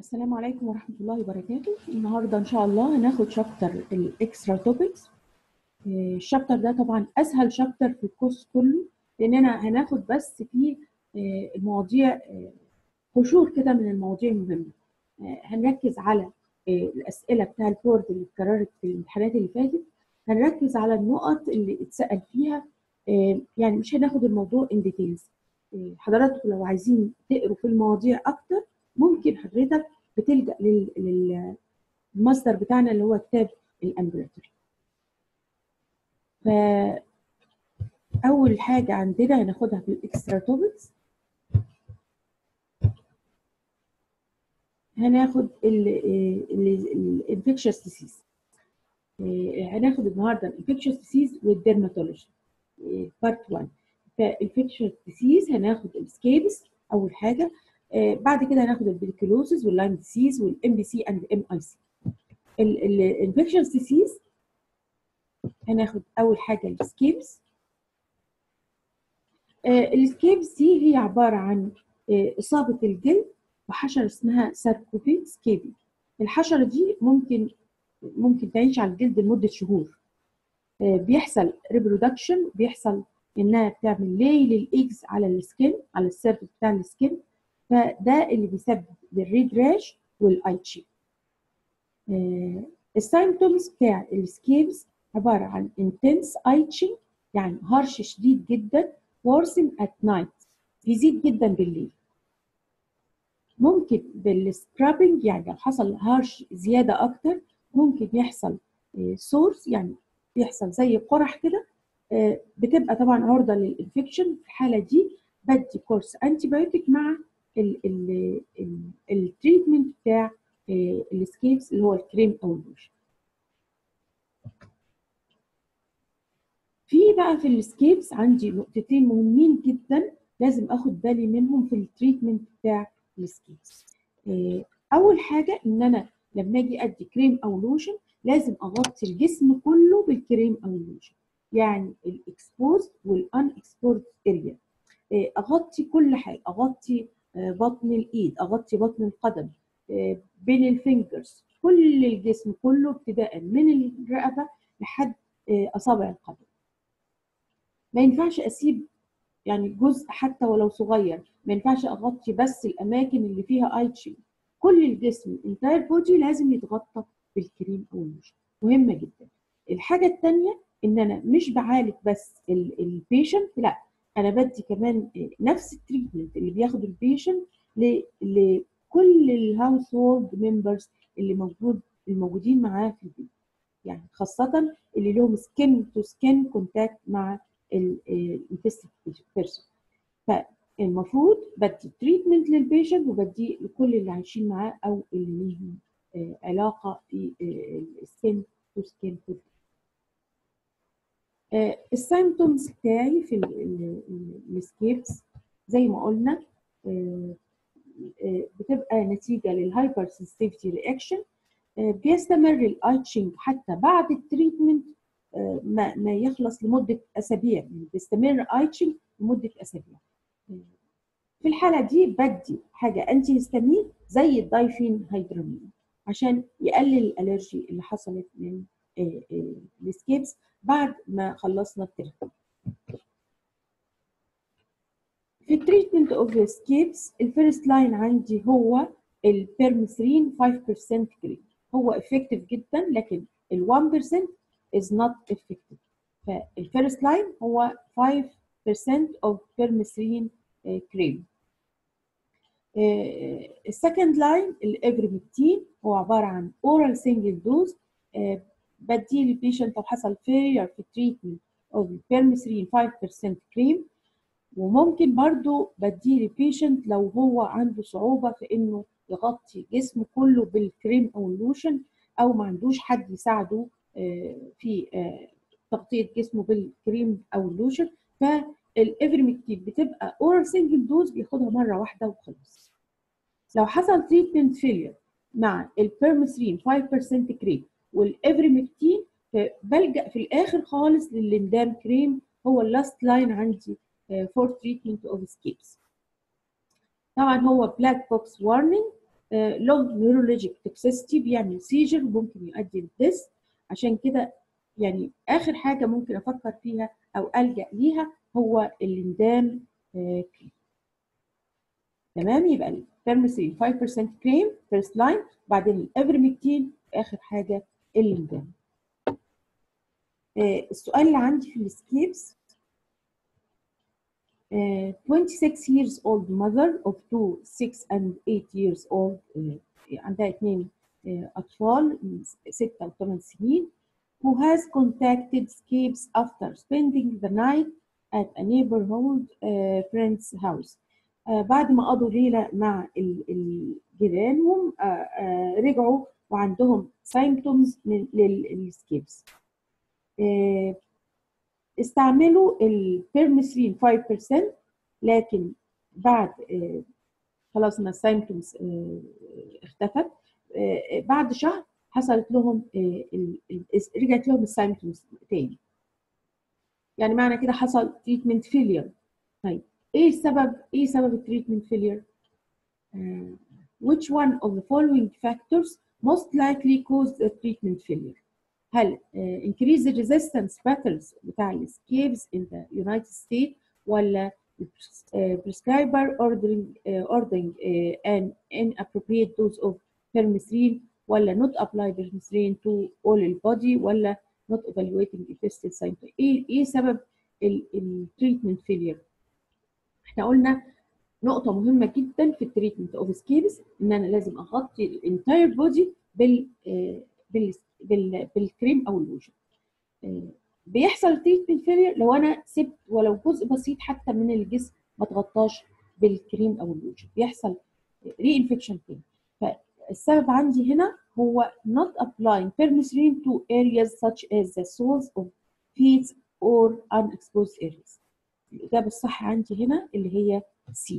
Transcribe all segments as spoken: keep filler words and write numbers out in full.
السلام عليكم ورحمة الله وبركاته. النهاردة إن شاء الله هناخد شابتر الإكسترا توبكس. الشابتر ده طبعا أسهل شابتر في الكورس كله، لأننا هناخد بس فيه المواضيع قشور كده من المواضيع المهمة. هنركز على الأسئلة بتاع البورد اللي اتكررت في الامتحانات اللي فاتت، هنركز على النقط اللي اتسأل فيها، يعني مش هناخد الموضوع ان ديتيلز. حضراتكم لو عايزين تقروا في المواضيع أكتر ممكن حضرتك بتلجأ للمصدر بتاعنا اللي هو كتاب الامبراطوري. فأول حاجة عندنا هناخدها في الإكسترا توبكس، هناخد الانفكشس ديسيز. هناخد النهارده الانفكشس ديسيز والديرماتولوجي بارت واحد. فالانفكشس ديسيز هناخد السكيبس اول حاجه، بعد كده هناخد البريكولوسيس واللايم ديسيز والام بي سي اند ام اي سي. الانفكشس ديسيز هناخد اول حاجه السكيبس. السكيبس دي هي عباره عن اصابه الجلد بحشره اسمها ساركوبي سكيبي. الحشره دي ممكن ممكن تعيش على الجلد لمده شهور. بيحصل ريبرودكشن، بيحصل انها بتعمل لاي للايجز على السكين، على السيرفس بتاع السكين، فده اللي بيسبب الريد راش والاي تشي. السايمتومز بتاع السكيبس عباره عن انتنس اي تشي، يعني هرش شديد جدا، worsen at night، بيزيد جدا بالليل. ممكن بالسكرابنج، يعني لو حصل هرش زياده اكتر ممكن يحصل سورس، يعني بيحصل زي قرح كده، بتبقى طبعا عرضه للانفكشن. في الحاله دي بدي كورس انتي بايوتيك مع التريتمنت بتاع السكيبس اللي هو الكريم او اللوشن. في بقى في السكيبس عندي نقطتين مهمين جدا لازم اخد بالي منهم في التريتمنت بتاع السكيبس. اول حاجه ان انا لما اجي ادي كريم او لوشن لازم اغطي الجسم كله بالكريم او اللوشن، يعني الاكسبوزد والان اكسبوزد اريا، اغطي كل حاجه، اغطي بطن الايد، اغطي بطن القدم، بين الفينجرز، كل الجسم كله ابتداء من الرقبه لحد اصابع القدم. ما ينفعش اسيب يعني جزء حتى ولو صغير، ما ينفعش اغطي بس الاماكن اللي فيها اي تشي. كل الجسم الانتاير بودي لازم يتغطى بالكريم او اللوشن، مهمه جدا. الحاجه الثانيه ان انا مش بعالج بس البيشنت، لا انا بدي كمان نفس التريتمنت اللي بياخد البيشنت لكل الهاوس هولد ممبرز اللي موجود الموجودين معاه في البيت، يعني خاصه اللي لهم سكين تو سكين كونتاكت مع الانفستد بيرسون. فالمفروض بدي تريتمنت للبيشنت وبديه لكل اللي عايشين معاه او اللي ليهم علاقه في السكين تو سكين. السيمتومز بتاعي في السكيبس زي ما قلنا بتبقى نتيجه للهايبر سنسيتيفيتي رياكشن. بيستمر الايتشنج حتى بعد التريتمنت ما ما يخلص لمده اسابيع، يعني بيستمر ايتشنج لمده اسابيع. في الحاله دي بدي حاجه انتي هيستامين زي الدايفين هيدرامين عشان يقلل الالرجي اللي حصلت من السكيبس بعد ما خلصنا التريتمنت. في التريتمنت اوف سكيبس الفيرست لاين عندي هو البيرمثرين خمسة بالمية كريم، هو افكتيف جدا لكن ال واحد بالمية is not effective. فالفيرست لاين هو خمسة بالمية of permethrin كريم. السكند لاين الافرمكتين هو عباره عن اورال سنجل دوز، بديه للبيشنت لو حصل فيلير في التريتمنت اوف البيرمثرين خمسة بالمية كريم، وممكن برضو بديه للبيشنت لو هو عنده صعوبه في انه يغطي جسمه كله بالكريم او اللوشن، او ما عندوش حد يساعده في تغطيه جسمه بالكريم او اللوشن. فالافرمكتين بتبقى اورال سنجل دوز بياخدها مره واحده وخلاص. لو حصل تريتمنت فيلير مع البيرمثرين خمسة بالمية كريم والافرمكتين بلجأ في الاخر خالص لللندام كريم، هو اللاست لاين عندي فور تريتمنت اوف سكيبس. طبعا هو بلاك بوكس وارنينج، لونج نيورولوجيك توكسيستي، بيعمل سيجر وممكن يؤدي للديس. عشان كده يعني اخر حاجه ممكن افكر فيها او الجا ليها هو الليندام كريم. تمام، يبقى البيرميثرين خمسة بالمية كريم فيرست لاين، بعدين الافرمكتين، اخر حاجه الليندام. آه السؤال اللي عندي في السكيبس، uh, twenty-six years old mother of two six and eight years old uh, عندها اثنين uh, أطفال ستة وثمان سنين who has contacted Scapes after spending the night at a neighborhood uh, friend's house. uh, بعد ما قضوا ليلة مع جيرانهم uh, uh, رجعوا وعندهم symptoms للسكيبس. uh, استعملوا البيرميثرين خمسة بالمية، لكن بعد آه خلاص ما السيمتومز آه اختفت، آه بعد شهر حصلت لهم آه رجعت لهم السيمتومز تاني. يعني معنى كده حصل تريتمنت فيلير. طيب ايه السبب؟ ايه سبب التريتمنت فيلير؟ آه which one of the following factors most likely caused the treatment failure؟ هل uh, increase the resistance patterns بتاع السكيبس in the United States، ولا uh, prescriber ordering uh, ordering uh, an inappropriate dose of permethrin، ولا not apply permethrin to all the body، ولا not evaluating effective symptoms؟ ايه ايه سبب التريتمنت فيلير؟ احنا قلنا نقطة مهمة جدا في التريتمنت اوف سكيبس ان انا لازم اغطي الانتاير بودي بال بال بال بالكريم او اللوشن. بيحصل تريتمنت فيلير لو انا سبت ولو جزء بسيط حتى من الجسم ما تغطاش بالكريم او اللوشن، بيحصل ري انفكشن تاني. فالسبب عندي هنا هو not applying permethrin to areas such as the soles of feet or unexposed areas. الإجابة الصح عندي هنا اللي هي سي.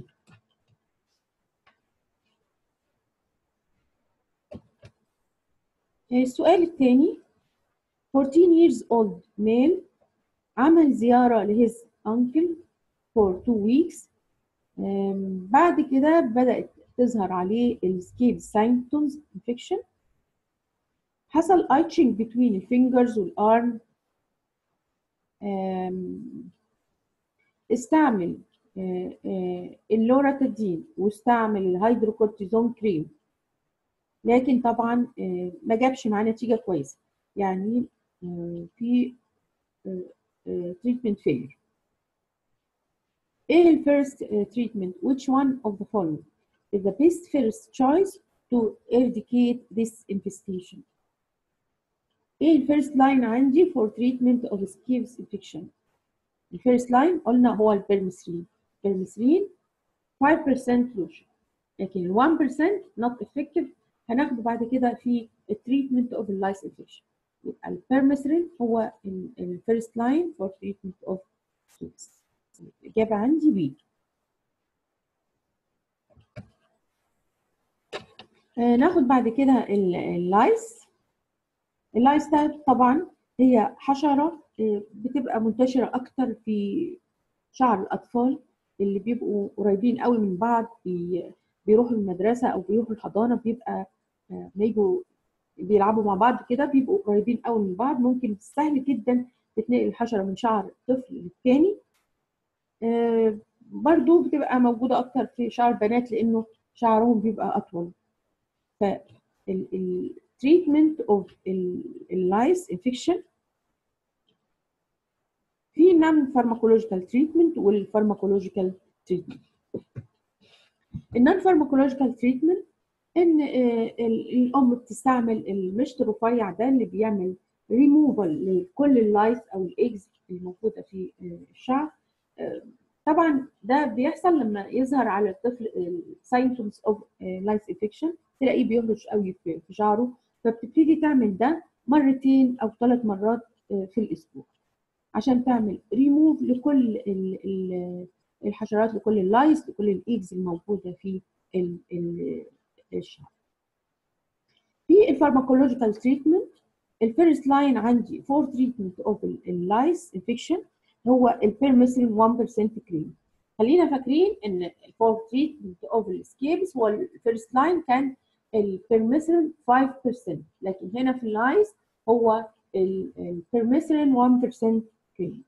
السؤال الثاني، fourteen years old male عمل زيارة لhis uncle for two weeks. بعد كده بدأت تظهر عليه السكيب symptoms infection. حصل itching between الفينجرز والارم. استعمل اللوراتادين واستعمل الهيدروكورتيزون كريم، لكن طبعا ما جابش معاه نتيجة كويسة، يعني في treatment failure. ايه ال first treatment? Which one of the following is the best first choice to eradicate this infestation؟ ايه ال first line عندي for treatment of Scapes infection؟ ال first line قلنا هو البيرميثرين. البيرميثرين خمسة بالمية lotion، لكن ال one percent not effective هناخده بعد كده في التريتمنت اوف اللايس انفكشن. يبقى البيرميثرين هو ال first line for treatment of Scapes. الإجابة عندي بي. آه ناخد بعد كده اللايس. اللايس ده طبعا هي حشرة آه بتبقى منتشرة أكتر في شعر الأطفال اللي بيبقوا قريبين قوي من بعض، بي بيروحوا المدرسة أو بيروحوا الحضانة، بيبقى آه بيجوا بيلعبوا مع بعض كده، بيبقوا قريبين قوي من بعض. ممكن سهل جدا تتنقل الحشرة من شعر طفل للتاني. آه برضو بتبقى موجودة أكتر في شعر بنات لأنه شعرهم بيبقى أطول. فالتريتمنت اوف اللايس انفكشن في نون فارماكولوجيكال تريتمنت والفارماكولوجيكال تريتمنت. النون فارماكولوجيكال تريتمنت ان الام بتستعمل المشط الرفيع ده اللي بيعمل ريموفال لكل اللايس او الايجز الموجوده في الشعر. طبعا ده بيحصل لما يظهر على الطفل symptoms of lice infection، تلاقيه بيهرش قوي في شعره، فبتبتدي تعمل ده مرتين او ثلاث مرات في الاسبوع عشان تعمل ريموف لكل الحشرات، لكل اللايس، لكل الايجز الموجوده في الشعر. في الفارماكولوجيكال تريتمنت، الفيرست لاين عندي فور تريتمنت اوف اللايس انفكشن هو البيرميثرين one percent كريم. خلينا فاكرين ان for treatment of escapes هو الفيرست لاين كان البيرميثرين خمسة بالمية، لكن هنا في اللايز هو البيرميثرين واحد بالمية كريم.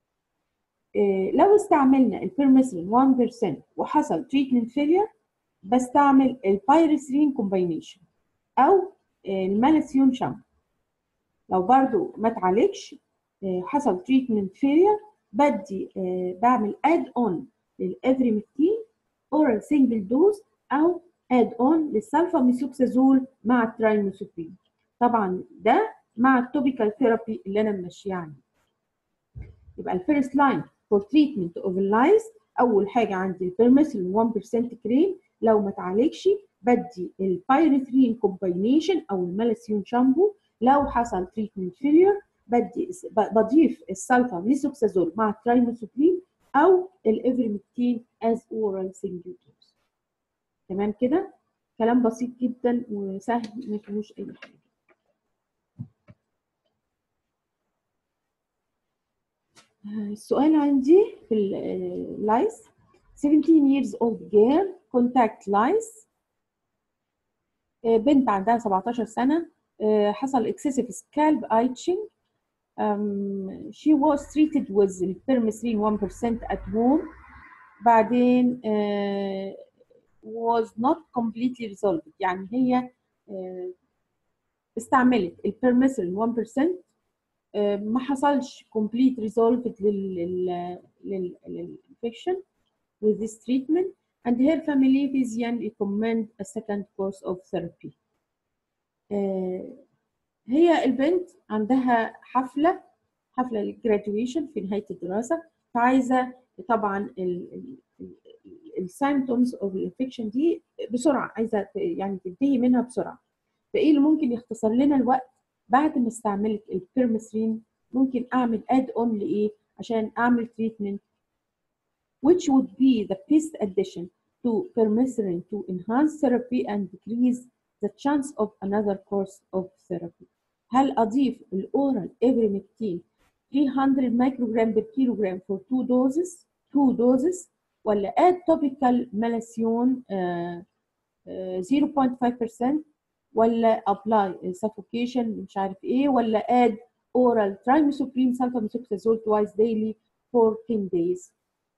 لو استعملنا البيرميثرين واحد بالمية وحصل treatment failure بستعمل البايريثرين كومباينيشن او الماليثيون شامبو. لو برضو ما اتعالجش حصل treatment failure بدي بعمل add on للافريمكتين oral single dose او add on للسلفاميثوكسازول مع الترايموثوبرين. طبعا ده مع التوبيكال ثيرابي اللي انا ماشيه عليه. يبقى الفيرست لاين فور تريتمنت اوف اللايز اول حاجه عندي البيرميثرين واحد بالمية كريم، لو ما اتعالجش بدي البايريثرين كومباينيشن او الماليثيون شامبو. لو حصل تريتمنت فيلير بدي بضيف السلفا ميثوكسازول مع الترايموثوبرين او الافريمكتين از اورال سنجل دوز. تمام كده؟ كلام بسيط جدا وسهل ما فيهوش اي حاجه. السؤال عندي في اللايس سبعتاشر years old girl contact lice. بنت عندها سبعتاشر سنة حصل excessive scalp itching. Um, she was treated with permethrin one percent at home. بعدين uh, was not completely resolved. يعني هي uh, استعملت البيرميثرين واحد بالمية uh, ما حصلش complete resolved لل للinfection with this treatment, and her family physician recommend a second course of therapy. uh, هي البنت عندها حفلة حفلة للجراديويشن في نهاية الدراسة، فعايزة طبعا السيمتومز اوف الانفكشن دي بسرعة، عايزة يعني تنتهي منها بسرعة. فايه اللي ممكن يختصر لنا الوقت؟ بعد ما استعملت البيرميثرين ممكن اعمل اد اون لايه عشان اعمل تريتمنت which would be the best addition to permethrin to enhance therapy and decrease the chance of another course of therapy. هل أضيف الأورال إفريمكتين ثلاثمية مايكروجرام per kilogram for two doses two doses ولا add topical ماليثيون uh, uh, zero point five percent ولا apply suffocation مش عارف إيه ولا add oral trimethoprim sulfamethoxazole twice daily for ten days.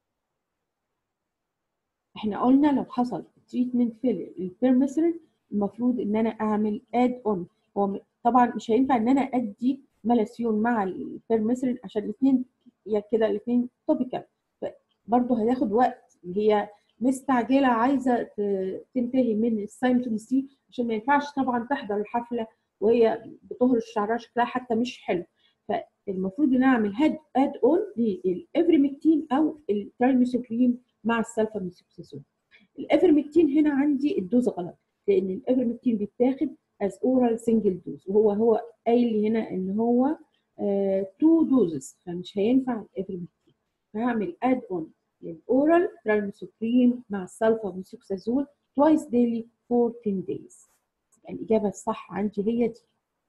احنا قلنا لو حصل تريتمنت فيلر للبيرميثرين المفروض ان انا اعمل اد اون. هو طبعا مش هينفع ان انا ادي ماليثيون مع البيرميثرين عشان الاثنين كده الاثنين توبيكال، برضه هياخد وقت. هي مستعجله عايزه تنتهي من السايمتومز دي عشان ما ينفعش طبعا تحضر الحفله وهي بتهرش شعرها شكلها حتى مش حلو. فالمفروض ان اعمل هاد اد اون للافريمكتين او الترايميثوبرين مع السلفاميثوكسازول. الافرمكتين هنا عندي الدوز غلط، لان الافرمكتين بيتاخد از اورال سنجل دوز، وهو هو قايل لي هنا ان هو تو دوزز، فمش هينفع الافرمكتين. فهعمل اد اون للاورال ترايميثوبرين مع السلفاميثوكسازول twice daily for ten days. الاجابه الصح عندي هي دي.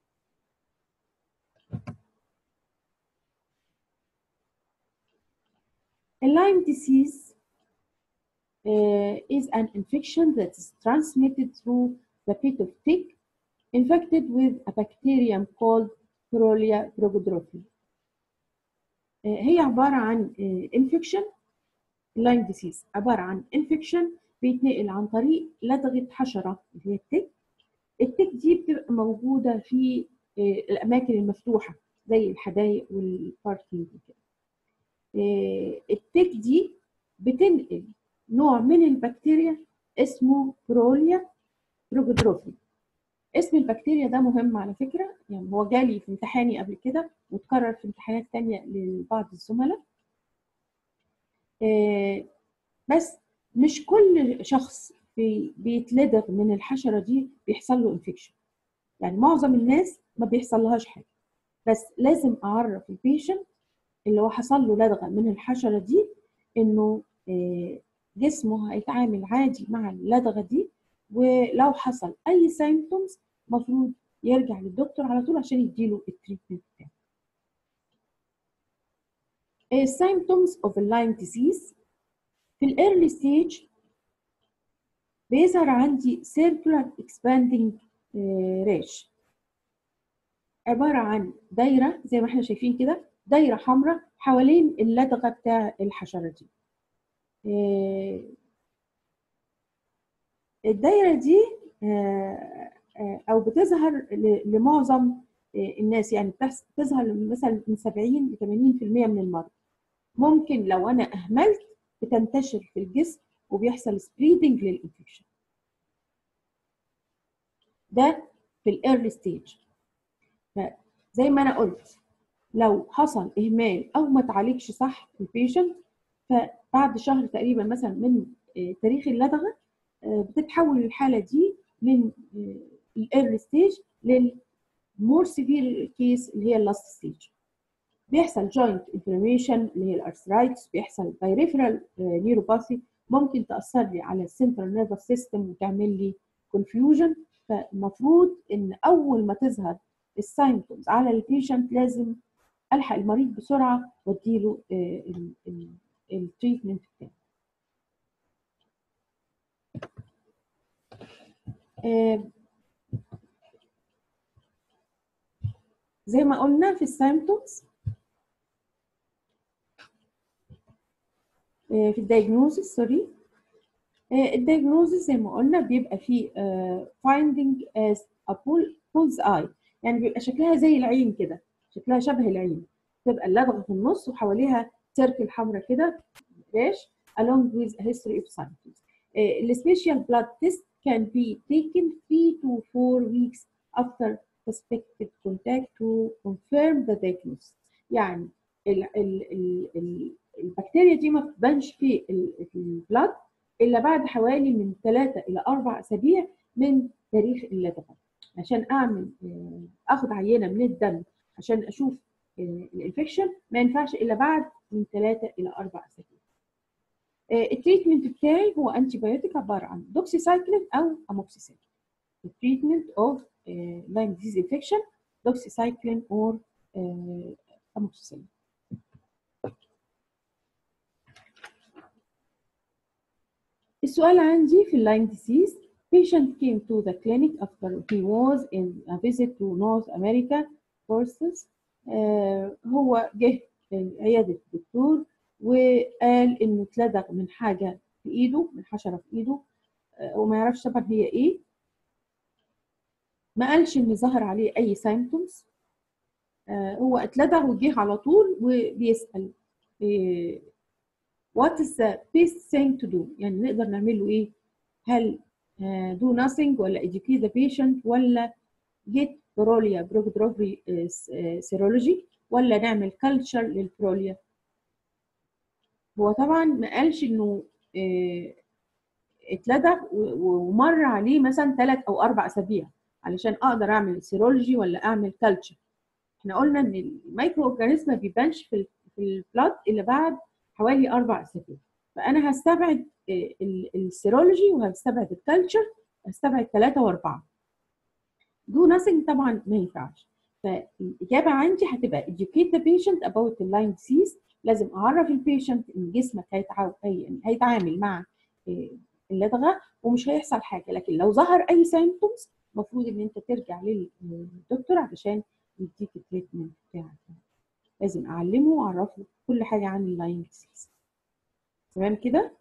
Lyme disease Uh, is an infection that is transmitted through the pit of tick infected with a bacterium called Prolia progerotrophil. Uh, هي عبارة عن uh, infection. Lyme disease عبارة عن infection بيتنقل عن طريق لدغة حشرة اللي هي التك. التك دي بتبقى موجودة في uh, الأماكن المفتوحة زي الحدائق والباركينج وكده. uh, التك دي بتنقل نوع من البكتيريا اسمه بروليا بروجيدروفيل. اسم البكتيريا ده مهم على فكرة، يعني هو جالي في امتحاني قبل كده واتكرر في امتحانات تانية لبعض الزملاء. آه بس مش كل شخص في بيتلدغ من الحشرة دي بيحصل له انفكشن، يعني معظم الناس ما بيحصل لهاش حاجة، بس لازم اعرف البيشنت اللي هو حصل له لدغة من الحشرة دي انه آه جسمه هيتعامل عادي مع اللدغه دي، ولو حصل اي سيمتومز المفروض يرجع للدكتور على طول عشان يديله التريتمنت بتاعه. السيمتومز اوف اللايم ديزيز في الايرلي ستيج بيظهر عندي circular expanding rash، عباره عن دايره زي ما احنا شايفين كده، دايره حمراء حوالين اللدغه بتاع الحشره دي. الدايره دي او بتظهر لمعظم الناس، يعني بتظهر مثلا من سبعين ل ثمانين بالمئة من المرضى. ممكن لو انا اهملت بتنتشر في الجسم وبيحصل سبريدنج للانفكشن. ده في الايرلي ستيج. فزي ما انا قلت لو حصل اهمال او ما تعالجش صح البيشنت، فبعد شهر تقريبا مثلا من تاريخ اللدغه بتتحول الحاله دي من الايرلي ستيج للمور سيفير كيس اللي هي اللاست ستيج. بيحصل جوينت انفلاميشن اللي هي الارثرايتس، بيحصل بايريفرال نيوروباثي، ممكن تاثر لي على السنترال نيرفس سيستم وتعمل لي كونفيوجن. فالمفروض ان اول ما تظهر السايمبتومز على البيشنت لازم الحق المريض بسرعه واديله التريتمنت بتاعه. زي ما قلنا في السايمبتومز، في الدايجنوزس سوري الدايجنوزس زي ما قلنا بيبقى فيه finding as a bull's eye، يعني بيبقى شكلها زي العين كده، شكلها شبه العين، تبقى اللدغه في النص وحواليها سيركل حمراء كده راش along with a history of symptoms. السبيشال blood test can be taken three to four weeks after suspected contact to confirm the diagnosis. يعني ال ال ال ال البكتيريا دي ما بتبانش في البلاد الا بعد حوالي من ثلاثة الى أربع اسابيع من تاريخ اللدغه. عشان اعمل اخد عينه من الدم عشان اشوف الانفكشن ما ينفعش الا بعد من ثلاثة الى أربع اسابيع. التريتمنت بتاعي هو انتي بايوتيك عباره عن دوكسيسايكلين او اموكسيسيلين. التريتمنت اوف لايم ديزيز انفكشن دوكسيسايكلين اور اموكسيسيلين. السؤال عندي في اللايم ديزيز: patient came to the clinic after he was in a visit to North America courses. آه هو جه عيادة الدكتور وقال انه اتلدغ من حاجة في ايده، من حشرة في ايده، آه وما يعرفش طبعا هي ايه. ما قالش ان ظهر عليه اي سيمبتومز. آه هو اتلدغ وجه على طول وبيسأل آه what is the best thing to do، يعني نقدر نعمل له ايه؟ هل uh, do nothing ولا educate the patient ولا get بروليا بروجدروفري سيرولوجي ولا نعمل culture للبروليا؟ هو طبعا ما قالش انه اه اتلدغ ومر عليه مثلا ثلاث او اربع اسابيع علشان اقدر اعمل سيرولوجي ولا اعمل culture. احنا قلنا ان الميكرو اورجانيزم ما بيبانش في في البلاد الا بعد حوالي اربع اسابيع. فانا هستبعد السيرولوجي وهستبعد الكالتشر، هستبعد ثلاثه واربعه. دو ناثينج طبعا ما ينفعش. فالاجابه عندي هتبقى educate the patient about the Lyme disease. لازم اعرف البيشنت ان جسمك هيتعامل مع اللدغه ومش هيحصل حاجه، لكن لو ظهر اي سيمبتومز المفروض ان انت ترجع للدكتور علشان يديك التريتمنت بتاعك. لازم اعلمه واعرفه كل حاجه عن اللايم ديزيز. تمام كده؟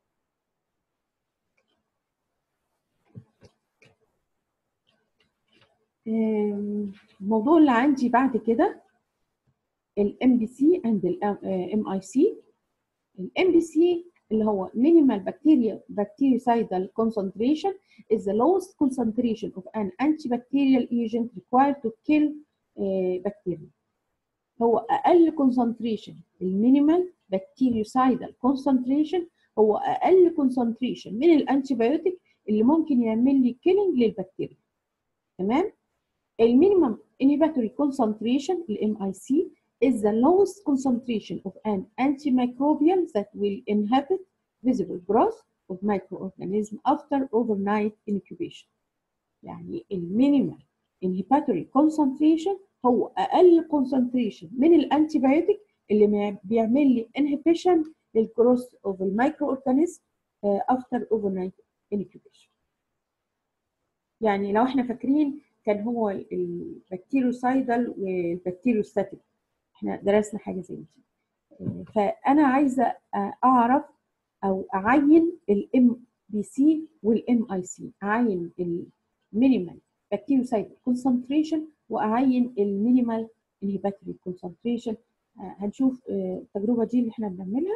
الموضوع اللي عندي بعد كده الام بي سي اند الام اي سي. الام بي سي اللي هو minimal bacteria bactericidal concentration is the lowest concentration of an antibacterial agent required to kill uh, bacteria. هو اقل concentration. المينيمال bactericidal concentration هو اقل concentration من الانتيبيوتيك اللي ممكن يعمل لي killing للبكتيريا. تمام؟ المينيمم inhibitory concentration الام اي سي is the lowest concentration of an antimicrobial that will inhibit visible growth of microorganisms after overnight incubation. يعني المينيمال inhibitory concentration هو اقل concentration من الانتيبيوتيك اللي بيعمل لي inhibition للجروث اوف المايكرو اورجانيزم افتر اوفر نايت انكيوبيشن. يعني لو احنا فاكرين كان هو البكتيروسايدال والبكتيروستاتيك، احنا درسنا حاجه زي دي. فانا عايزه اعرف او اعين الام بي سي والام اي سي، اعين المينيمال بكتيروسايد كونسنتريشن واعين المينيمال انهبيتوري كونسنتريشن. هنشوف التجربه دي اللي احنا بنعملها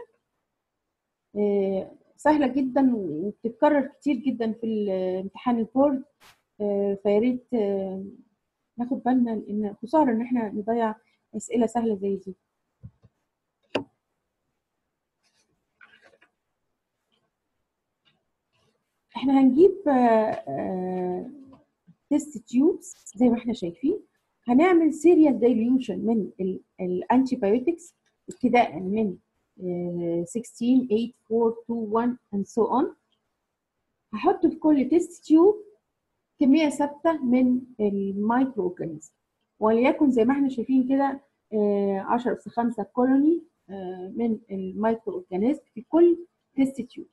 سهله جدا وبتتكرر كتير جدا في الامتحان البورد، فيا ريت ناخد بالنا ان خساره ان احنا نضيع اسئله سهله زي دي. احنا هنجيب تيست تيوبس زي ما احنا شايفين، هنعمل سيريال دايليوشن من الانتي بايوتكس ابتداء من ستاشر تمانية أربعة اتنين واحد and so on. هحط في كل تيست تيوب كميه ثابته من المايكرو اورجانيزم، وليكن زي ما احنا شايفين كده عشرة أس خمسة كولوني من المايكرو اورجانيزم في كل تيست تيوب.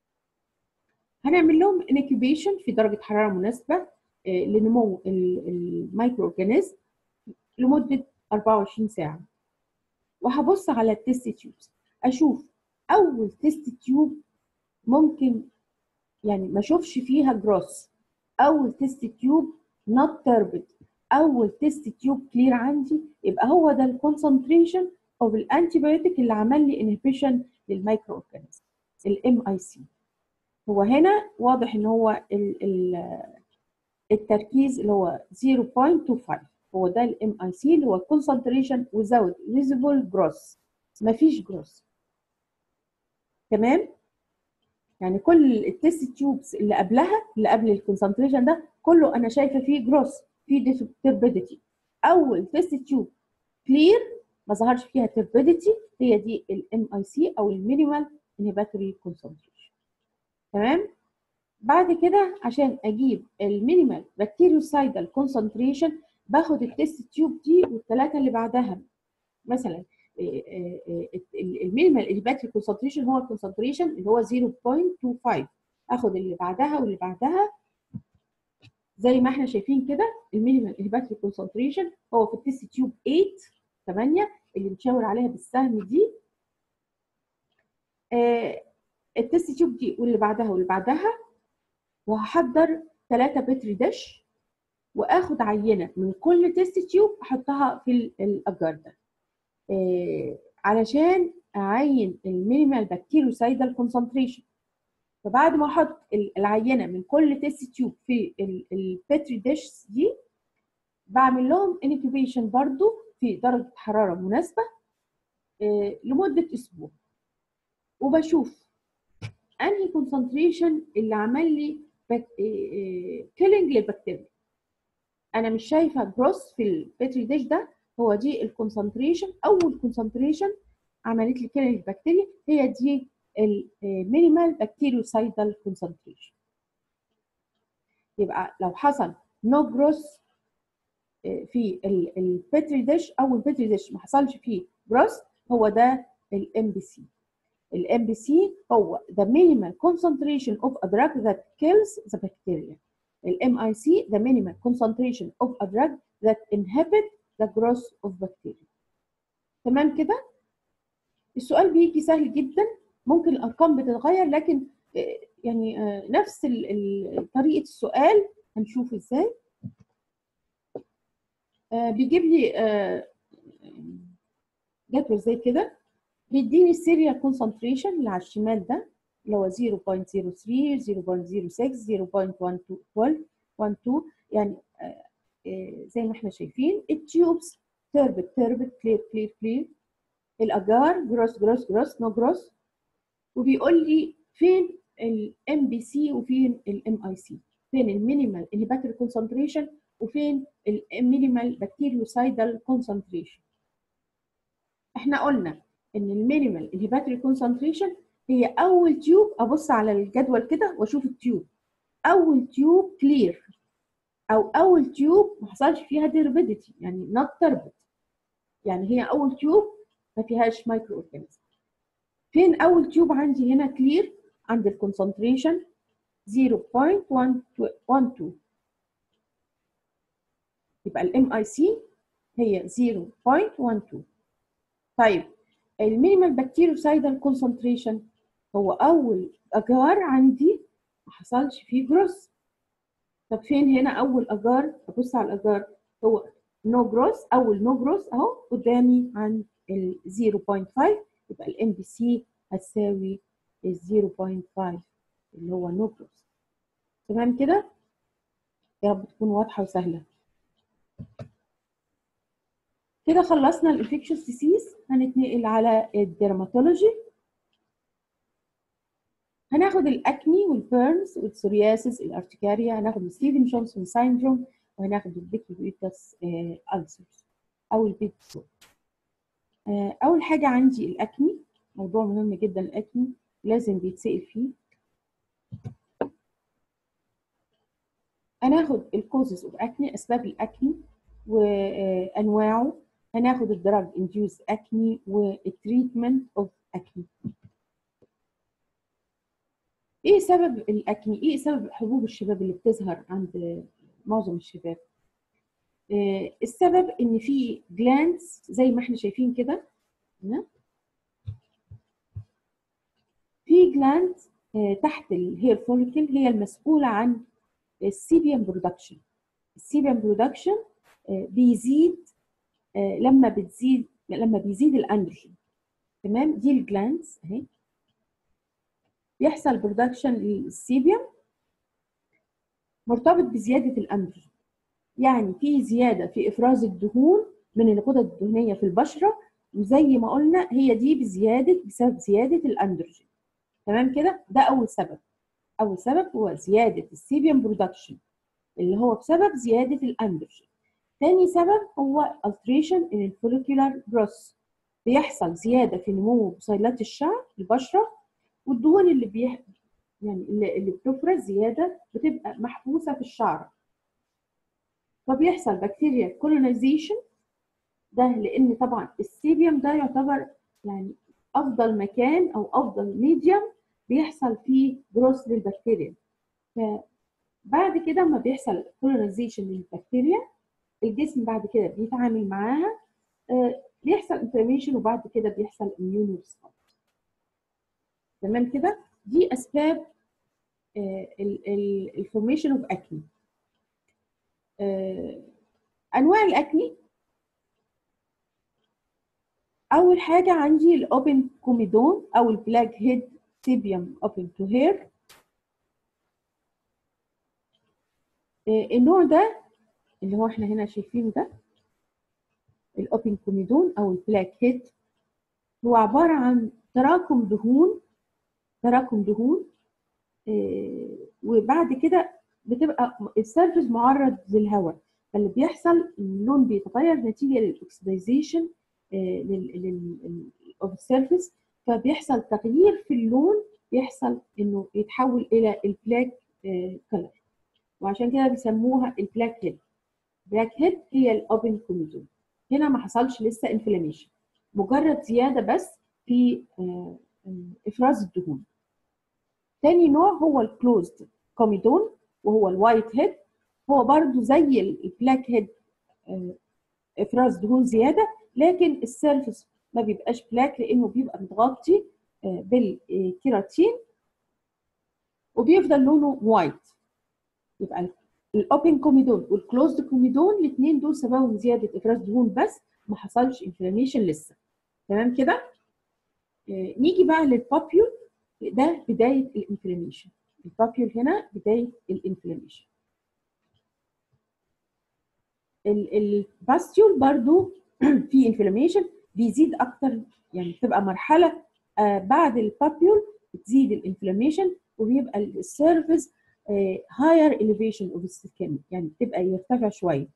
هنعمل لهم انكيوبيشن في درجه حراره مناسبه لنمو المايكرو اورجانيزم لمده أربعة وعشرين ساعه. وهبص على التيست تيوبس اشوف اول تيست تيوب ممكن يعني ما اشوفش فيها جروس، اول تيست تيوب نوت تربد، اول تيست تيوب كلير عندي، يبقى هو ده الكونسنتريشن اوف الانتي بايوتيك اللي عمل لي انهبيشن للمايكرو اورجانيزم الام اي سي. هو هنا واضح ان هو ال ال التركيز اللي هو صفر فاصلة اتنين خمسة، هو ده الام اي سي اللي هو concentration without visible growth، مفيش جروث. تمام؟ يعني كل التيست تيوبس اللي قبلها اللي قبل الكونسنتريشن ده كله انا شايفه فيه جروث، فيه تربيديتي. اول تيست تيوب كلير ما ظهرش فيها تربيديتي هي دي الام اي سي او المينيمال انهبيتوري كونسنتريشن. تمام؟ بعد كده عشان اجيب المينيمال بكتيريوسايدال كونسنتريشن باخد التيست تيوب دي والثلاثه اللي بعدها. مثلا المينيمال انهبيتوري كونسنتريشن هو الكونسنتريشن اللي هو صفر فاصلة اتنين خمسة، اخد اللي بعدها واللي بعدها زي ما احنا شايفين كده. المينيمال انهبيتوري كونسنتريشن هو في التيست تيوب تمانية تمانية اللي بنشاور عليها بالسهم دي. آه التيست تيوب دي واللي بعدها واللي بعدها، وهحضر ثلاثة بتري ديش واخد عينه من كل تيست تيوب احطها في الاجار ده آه علشان اعين المينيمال بكتيريوسايدال كونسنتريشن. فبعد ما احط العينه من كل تيست تيوب في البتري ديش دي بعمل لهم انكيوبيشن برضو في درجه حراره مناسبه آه لمده اسبوع، وبشوف انهي كونسنتريشن اللي عمل لي كيلينج للبكتيريا. انا مش شايفه جروس في البتري ديش ده، هو دي الكونسنتريشن، اول كونسنتريشن عملت لي كيلينج للبكتيريا هي دي المينيمال بكتيريوسايدال كونسنتريشن. يبقى لو حصل نو جروس في البتري ديش او البتري ديش ما حصلش فيه جروس، هو ده الام بي سي. الام بي سي هو the minimal concentration of a drug that kills the bacteria. الام اي سي the minimal concentration of a drug that inhibit the growth of bacteria. تمام كده؟ السؤال بيجي سهل جدا، ممكن الارقام بتتغير لكن يعني نفس طريقه السؤال هنشوف ازاي. بيجيب لي جدول زي كده، بيديني السيريال كونسنتريشن اللي على الشمال ده اللي هو صفر فاصلة صفر تلاتة صفر فاصلة صفر ستة صفر فاصلة واحد اتنين يعني آه آه زي ما احنا شايفين. التيوبس تربت تربت كلير كلير كلير، الاجار جروس جروس جروس نو جروس. وبيقول لي فين الام بي سي وفين الام اي سي، فين المينيمال انهبيتوري كونسنتريشن وفين المينيمال بكتيريوسايدال كونسنتريشن. احنا قلنا ان المينيمال انهبيتوري كونسنتريشن هي اول تيوب، ابص على الجدول كده واشوف التيوب اول تيوب كلير او اول تيوب ما حصلش فيها تربيديتي يعني نوت تربت، يعني هي اول تيوب ما فيهاش مايكرو اورجانيزم. فين اول تيوب عندي هنا كلير؟ عند الكونسنتريشن زيرو بوينت واحد اتنين، يبقى الام اي سي هي زيرو بوينت واحد اتنين. طيب المينيمال بكتيريوسايدال كونسنتريشن هو اول اجار عندي ما حصلش فيه جروس. طب فين هنا اول اجار؟ ابص على الاجار، هو نو جروس، اول نو جروس اهو قدامي عند ال زيرو بوينت خمسة، يبقى الام بي سي هتساوي ال زيرو بوينت خمسة اللي هو نو جروس. تمام كده؟ يا رب تكون واضحه وسهله. كده خلصنا الانفكشوس ديسيز، هنتنقل على الديرماتولوجي. هناخد الاكني والبيرنز والسورياسيس الارتكاريا، هناخد الستيفن جونسون سايندروم، وهناخد البيكيويتاس ألسرز او البيت سور. اول حاجه عندي الاكني، موضوع مهم جدا. الاكني لازم بيتسال فيه. هناخد الكوزز اوف اكني، اسباب الاكني وانواعه. هناخد الدراج انديوس اكني والتريتمنت اوف اكني. ايه سبب الاكني؟ ايه سبب حبوب الشباب اللي بتظهر عند معظم الشباب؟ آه السبب ان في جلاندز زي ما احنا شايفين كده، في جلاند آه تحت الهير فوليكل هي المسؤوله عن السيبيوم برودكشن. السيبيوم برودكشن آه بيزيد آه لما بتزيد لما بيزيد الاندروجين. تمام؟ دي الجلاندز اهي، بيحصل برودكشن للسيبيوم مرتبط بزياده الاندروجين. يعني في زياده في افراز الدهون من الغدد الدهنيه في البشره، وزي ما قلنا هي دي بزياده بسبب زياده الاندروجين. تمام كده؟ ده اول سبب. اول سبب هو زياده السيبيوم برودكشن اللي هو بسبب زياده الاندروجين. ثاني سبب هو alteration in الفوليكولار جروث، بيحصل زياده في نمو بصيلات الشعر في البشره، والدهون اللي بيح... يعني اللي, اللي بتفرز زياده بتبقى محبوسه في الشعر، فبيحصل بكتيريا كولونيزيشن. ده لان طبعا السيبيوم ده يعتبر يعني افضل مكان او افضل ميديم بيحصل فيه جروث للبكتيريا. فبعد كده لما بيحصل كولونيزيشن للبكتيريا، الجسم بعد كده بيتعامل معاها، بيحصل انفلاميشن، وبعد كده بيحصل اميون ريسبونس. تمام كده؟ دي اسباب الفورميشن اوف اكني. انواع الاكني، اول حاجه عندي الاوبن كوميدون او البلاك هيد سيبيوم اوبن تو هير. النوع ده اللي هو احنا هنا شايفينه ده الاوبن كوميدون او البلاك هيد، هو عباره عن تراكم دهون تراكم دهون وبعد كده بتبقى السيرفيس معرض للهواء، فاللي بيحصل اللون بيتغير نتيجه للاكسدايزيشن اوف السيرفيس، فبيحصل تغيير في اللون، بيحصل انه يتحول الى البلاك كلر، وعشان كده بيسموها البلاك هيد. بلاك هيد هي الاوبن كوميدون. هنا ما حصلش لسه انفلاميشن، مجرد زياده بس في افراز الدهون. تاني نوع هو الكلوزد كوميدون وهو الوايت هيد، هو برضو زي البلاك هيد افراز دهون زياده، لكن السيرفس ما بيبقاش بلاك لانه بيبقى متغطي بالكيراتين وبيفضل لونه وايت. يبقى الاوبن كوميدون والكلوزد كوميدون الاثنين دول سببهم زياده افراز دهون بس ما حصلش انفلاميشن لسه. تمام كده؟ نيجي بقى للبابيول، ده بدايه الانفلاميشن. البابيول هنا بدايه الانفلاميشن. الباستيول برضو في انفلاميشن بيزيد اكتر، يعني بتبقى مرحله آه بعد البابيول بتزيد الانفلاميشن، وبيبقى السيرفيس هاير اليفيشن اوف السكين، يعني بتبقى يرتفع شويه.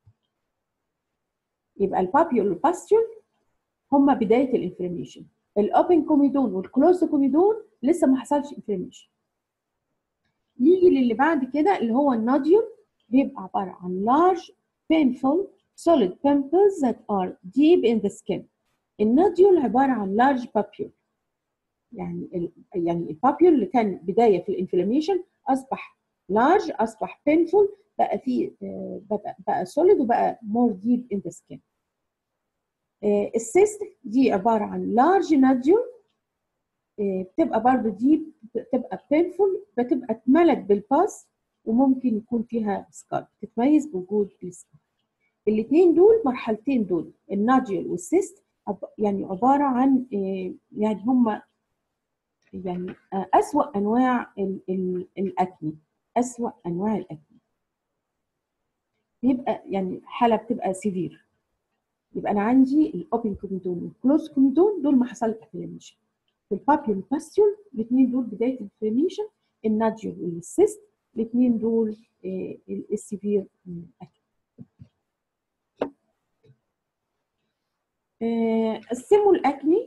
يبقى البابيول والباستيول هما بدايه الانفلاميشن. الاوبن كوميدون والكلوز كوميدون لسه ما حصلش انفلاميشن. نيجي للي بعد كده اللي هو النوديول، بيبقى عباره عن large painful solid pimples that are deep in the skin. النوديول عباره عن large papule. يعني ال يعني البابيول اللي كان بدايه في الانفلاميشن اصبح لارج، اصبح بينفول، بقى فيه بقى بقى سوليد وبقى مور ديب ان ذا سكين. السيست دي عباره عن لارج ناديول، بتبقى برضه دي بتبقى بينفول، بتبقى اتملت بالباس وممكن يكون فيها سكار، بتتميز بوجود السكار. الاثنين دول مرحلتين دول الناديول والسيست يعني عباره عن يعني هم يعني اسوأ انواع ال ال الاكني، اسوأ انواع الاكني. بيبقى يعني حاله بتبقى سيفير. يبقى انا عندي الاوبن كوميدون والكلوز كوميدون دول ما حصل انفلاميشن. في البابيول والباستيول الاثنين دول بدايه الانفلاميشن، الناديول والسيست الاثنين دول السيفير اكني. قسموا الاكني،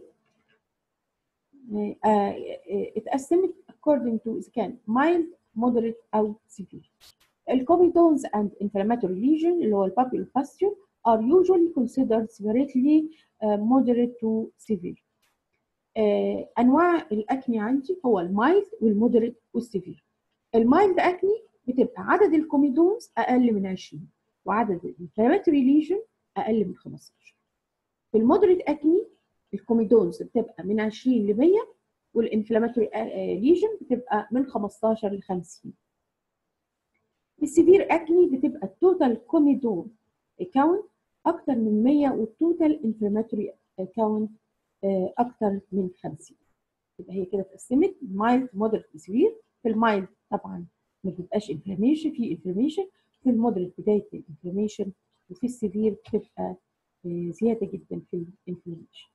اتقسمت according to اذا كان mild moderate او severe. الكوميدونز and inflammatory lesion اللي هو البابيول والباستيول are usually considered separately uh, moderate to severe. uh, انواع الاكني عندي هو المايلد والمودريت والسيفير. المايلد اكني بتبقى عدد الكوميدونز اقل من عشرين وعدد الانفلاماتوري ليجن اقل من خمستاشر. في المودريت اكني الكوميدونز بتبقى من عشرين ل مية والانفلاماتوري ليجن بتبقى من خمستاشر ل خمسين. في السيفير اكني بتبقى التوتال كوميدون كاونت اكتر من مية والتوتال انفلاماتوري كاونت اكتر من خمسين. يبقى هي كده اتقسمت مايلد مودريت سيفير. في المايلد طبعا ما بيبقاش انفلاميشن، في انفلاميشن. في المودريت بدايه الانفلاميشن، وفي السيفير بتبقى زياده جدا في الانفلاميشن.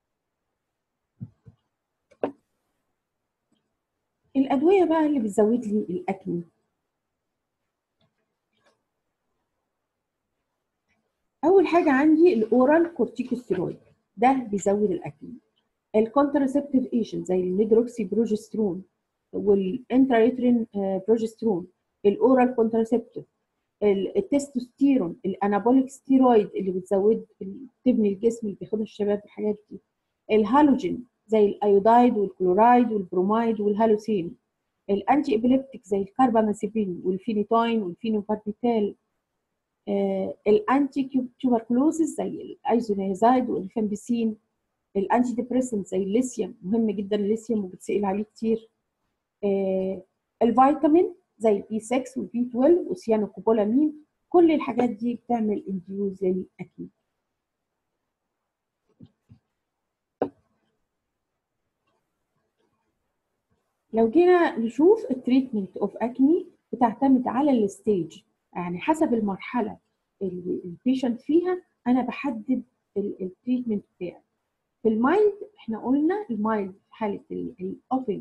الادويه بقى اللي بتزود لي الاكني، اول حاجه عندي الاورال كورتيكوستيرويد، ده بيزود الاكني. الكونتراسبتيف ايجنت زي الميدروكسي بروجسترون والانترايترين بروجسترون، الاورال كونتراسبتيف، التستوستيرون، الانابوليك ستيرويد اللي بتزود تبني الجسم اللي بياخدها الشباب، الحاجات دي. الهالوجين زي الايودايد والكلورايد والبرومايد والهالوسين. الانتي ابيليبتيك زي الكاربامازيبين والفينيتوين والفينوباربيتال. آه الانتي تيوبركلوزيس زي الايزونيازايد والريفامبيسين. الانتي ديبريسنت زي الليثيوم، مهم جدا الليثيوم وبتسال عليه كتير. آه الفيتامين زي البي ستة والبي اتناشر والسيانوكوبولامين، كل الحاجات دي بتعمل انديوز للاكني. لو جينا نشوف التريتمنت اوف اكني بتعتمد على الستيج، يعني حسب المرحله اللي البيشنت فيها انا بحدد التريتمنت بتاعي. في المايلد احنا قلنا المايلد حاله الاوبن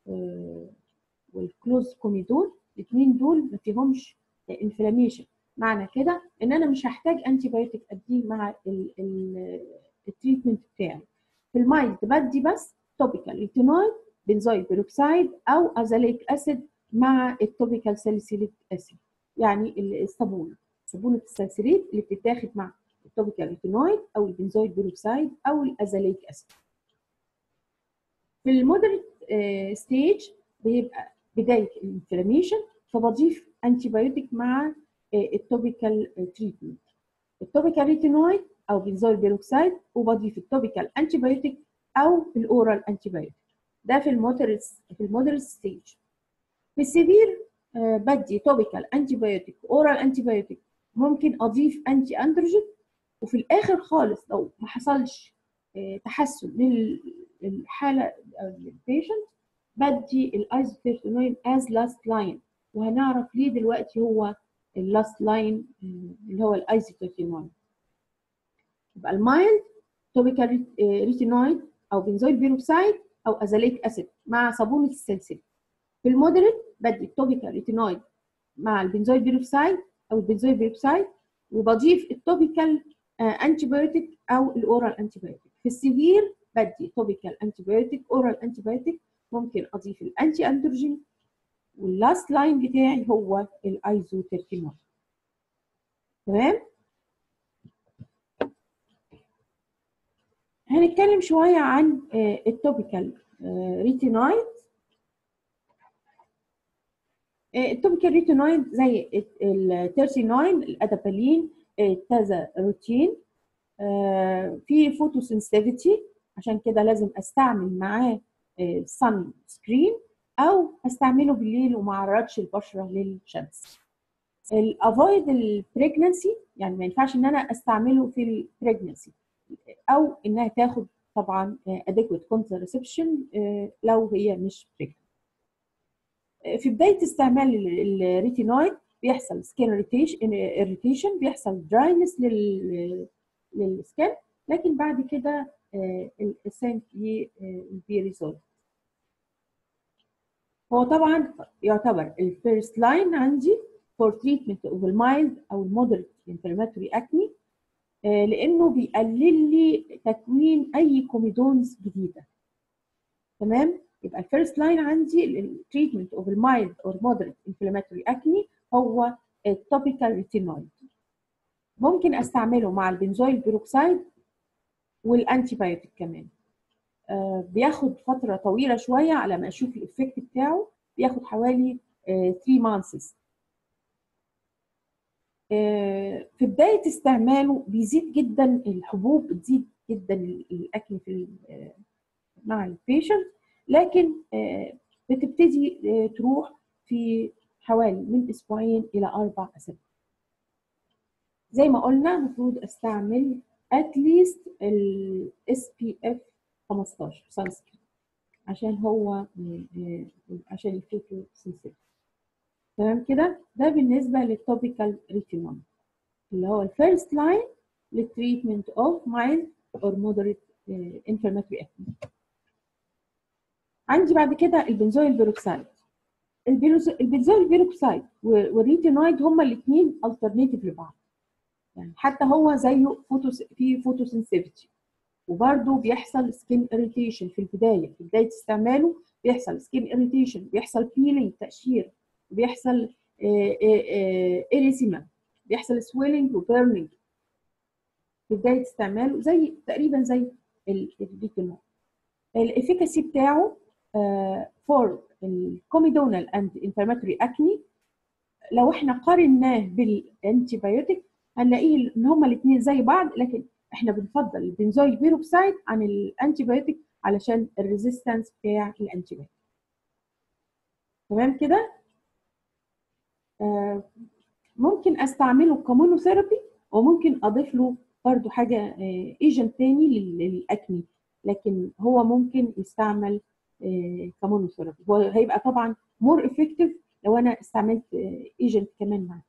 والكلوز كوميدون، الاثنين دول ما فيهمش انفلاميشن، معنى كده ان انا مش هحتاج انتي بايوتيك اديه مع التريتمنت بتاعي. في المايلد بدي بس توبيكال ريتينويد، بنزويل بيروكسيد او ازاليك اسيد مع التوبيكال ساليسيليك اسيد، يعني الصابونه، صابونه الساليسيليت اللي بتتاخد مع التوبيكال ريتينويد او البنزويل بيروكسيد او الازاليك اسيد. في المودريت ستيج بيبقى بدايه الانفلاميشن، فبضيف انتي بايوتيك مع التوبيكال تريتمنت، التوبيكال ريتينويد او بنزويل بيروكسيد، وبضيف التوبيكال انتي بايوتيك او الاورال انتي بايوتيك. ده في المودريت في المودريت ستيج. في السيفير آه بدي توبيكال انتي بايوتيك، اورال انتي بايوتيك، ممكن اضيف انتي اندروجين، وفي الاخر خالص لو ما حصلش آه تحسن للحاله البيشنت بدي الايزوتيرفينوين از لاست لاين، وهنعرف ليه دلوقتي هو اللاست لاين اللي هو الايزوتيرفينوين. يبقى المايلد توبيكال ريتينويد او بنزويل بيروكسيد او ازاليك اسيد مع صابونه السلسله. في المودريت بدي التوبيكال ريتينويد مع البنزويل بيروكسيد او البنزويل بيروكسيد، وبضيف التوبيكال انتي بايوتيك او الاورال انتي بايوتيك. في السيفير بدي توبيكال انتي بايوتيك، اورال انتي بايوتيك، ممكن اضيف الانتي اندروجين، واللاست لاين بتاعي هو الايزوتيرفينوين. تمام؟ هنتكلم شويه عن التوبيكال ريتينويد. التوبيكال ريتينويد زي التيرسينوين، الادابالين، التازاروتين. في فوتوسنسيتيفيتي، عشان كده لازم استعمل معاه سان سكرين او استعمله بالليل وما اعرضش البشره للشمس. الافويد البريجنسي، يعني ما ينفعش ان انا استعمله في البريجنسي، او انها تاخد طبعا adequate contraception لو هي مش بريجننت. في بدايه استعمال الريتينويد بيحصل سكين اريتيشن، بيحصل دراينس لل للسكين، لكن بعد كده السين بيريزولف. هو طبعا يعتبر الفيرست لاين عندي for treatment of mild او moderate inflammatory acne، لانه بيقلل لي تكوين اي كوميدونز جديده. تمام؟ يبقى الفيرست لاين عندي التريتمنت اوف المايلد اور مودريت انفلاماتوري اكني هو التوبيكال ريتينويد. ممكن استعمله مع البنزويل بيروكسيد والانتي بايوتيك كمان. آه بياخد فتره طويله شويه على ما اشوف الايفكت بتاعه، بياخد حوالي ثلاثة مانثس. آه في بدايه استعماله بيزيد جدا الحبوب، بتزيد جدا الاكني في مع البيشنت، لكن بتبتدي تروح في حوالي من اسبوعين الى اربع اسابيع. زي ما قلنا المفروض استعمل اتليست الاس بي اف خمستاشر سان سكرين عشان هو عشان الفوتو سنسيتيف. تمام كده؟ ده بالنسبه للتوبيكال ريتينويد اللي هو الفيرست لاين للتريتمنت اوف مايلد اور مودريت انفلاماتوري اكني. عندي بعد كده البنزويل بيروكسيد. البنزويل بيروكسيد والريتينويد هما الاثنين الترناتيف لبعض، يعني حتى هو زيه فوتوس في فوتوسنسيتيفيتي، وبرده بيحصل سكين اريتيشن في البدايه، في بدايه استعماله بيحصل سكين اريتيشن، بيحصل بيلينج تقشير، بيحصل اريسيما، بيحصل سويلنج وبيرنينج في بدايه استعماله، زي تقريبا زي الريتينويد. الافيكاسي بتاعه فور الكوميدونال اند انفلاماتوري اكني لو احنا قارناه بالانتي بايوتيك هنلاقيه ان هما الاثنين زي بعض، لكن احنا بنفضل البنزويل بيروكسيد عن الانتي بايوتيك علشان الريزيستنس بتاع الانتي بايوتيك. تمام كده؟ آه ممكن استعمله كمونوثيرابي، وممكن اضيف له برضو حاجه ايجنت تاني للاكني، لكن هو ممكن يستعمل كمونوثيرابي. هو هيبقى طبعا مور افكتيف لو انا استعملت ايجنت كمان معاه.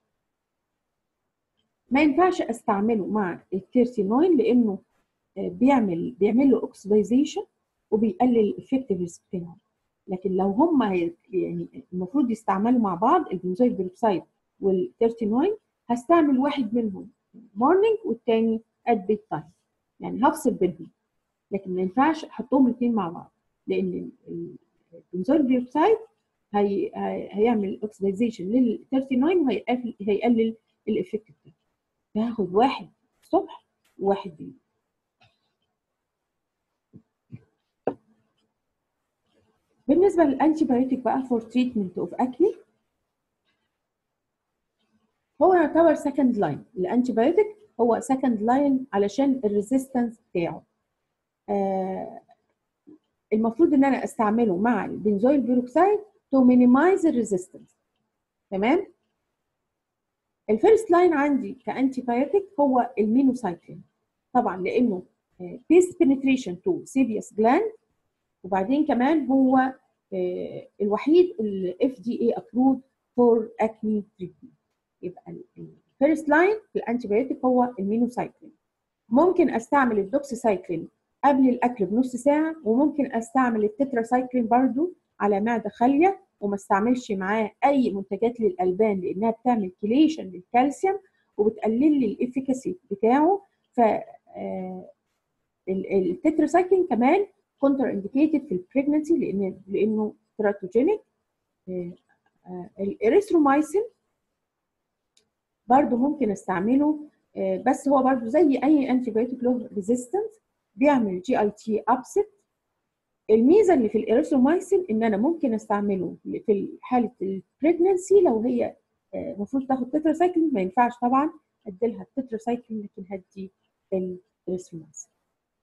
ما ينفعش استعمله مع التيرسينوين لانه بيعمل بيعمل له اوكسيدايزيشن وبيقلل الافكتيفنس بتاعه، لكن لو هم يعني المفروض يستعملوا مع بعض البنزويل بيروكسيد والتيرسينوين، هستعمل واحد منهم مورنينج والتاني ات بيت تايم، يعني هفصل بينهم، لكن ما ينفعش احطهم الاثنين مع بعض لان البنزويل بيروكسيد هي هيعمل اوكسيدايزيشن للتيرسينوين وهيقلل الافكت بتاعه. هاخد واحد الصبح وواحد بالليل. بالنسبه للانتي بايوتيك بقى فور تريتمنت اوف اكني، هو يعتبر سكند لاين. الانتي بايوتيك هو سكند لاين علشان الريزيستنس بتاعه. آه المفروض ان انا استعمله مع البنزويل بيروكسيد تو مينيمايز الريزيستنس. تمام؟ الفيرست لاين عندي كانتي بايوتيك هو المينوسايكلين، طبعا لانه بيست بنتريشن تو سيبيوس جلاند، وبعدين كمان هو آه الوحيد اللي اف دي اي ابروفد فور اكني تريتمنت. يبقى الفيرست لاين في الانتي بايوتيك هو المينوسايكلين. ممكن استعمل الدوكسيسايكلين قبل الاكل بنص ساعه، وممكن استعمل التتراسايكلين برضو على معده خاليه، وما استعملش معاه اي منتجات للالبان لانها بتعمل كليشن للكالسيوم وبتقلل لي الافيكاسي بتاعه. ف التتراسايكلين كمان كونتر انديكيتد في البريجنسي لان لانه تراتوجينيك. الاريثرومايسين برضو ممكن استعمله، بس هو برضو زي اي انتي بايوتيك له ريزيستنس، بيعمل جي اي تي ابسيت. الميزه اللي في الاريثرومايسين ان انا ممكن استعمله في حاله البريجننسي لو هي المفروض تاخد تتراسايكلين، ما ينفعش طبعا اديلها التتراسايكلين، لكن هدي الاريثرومايسين.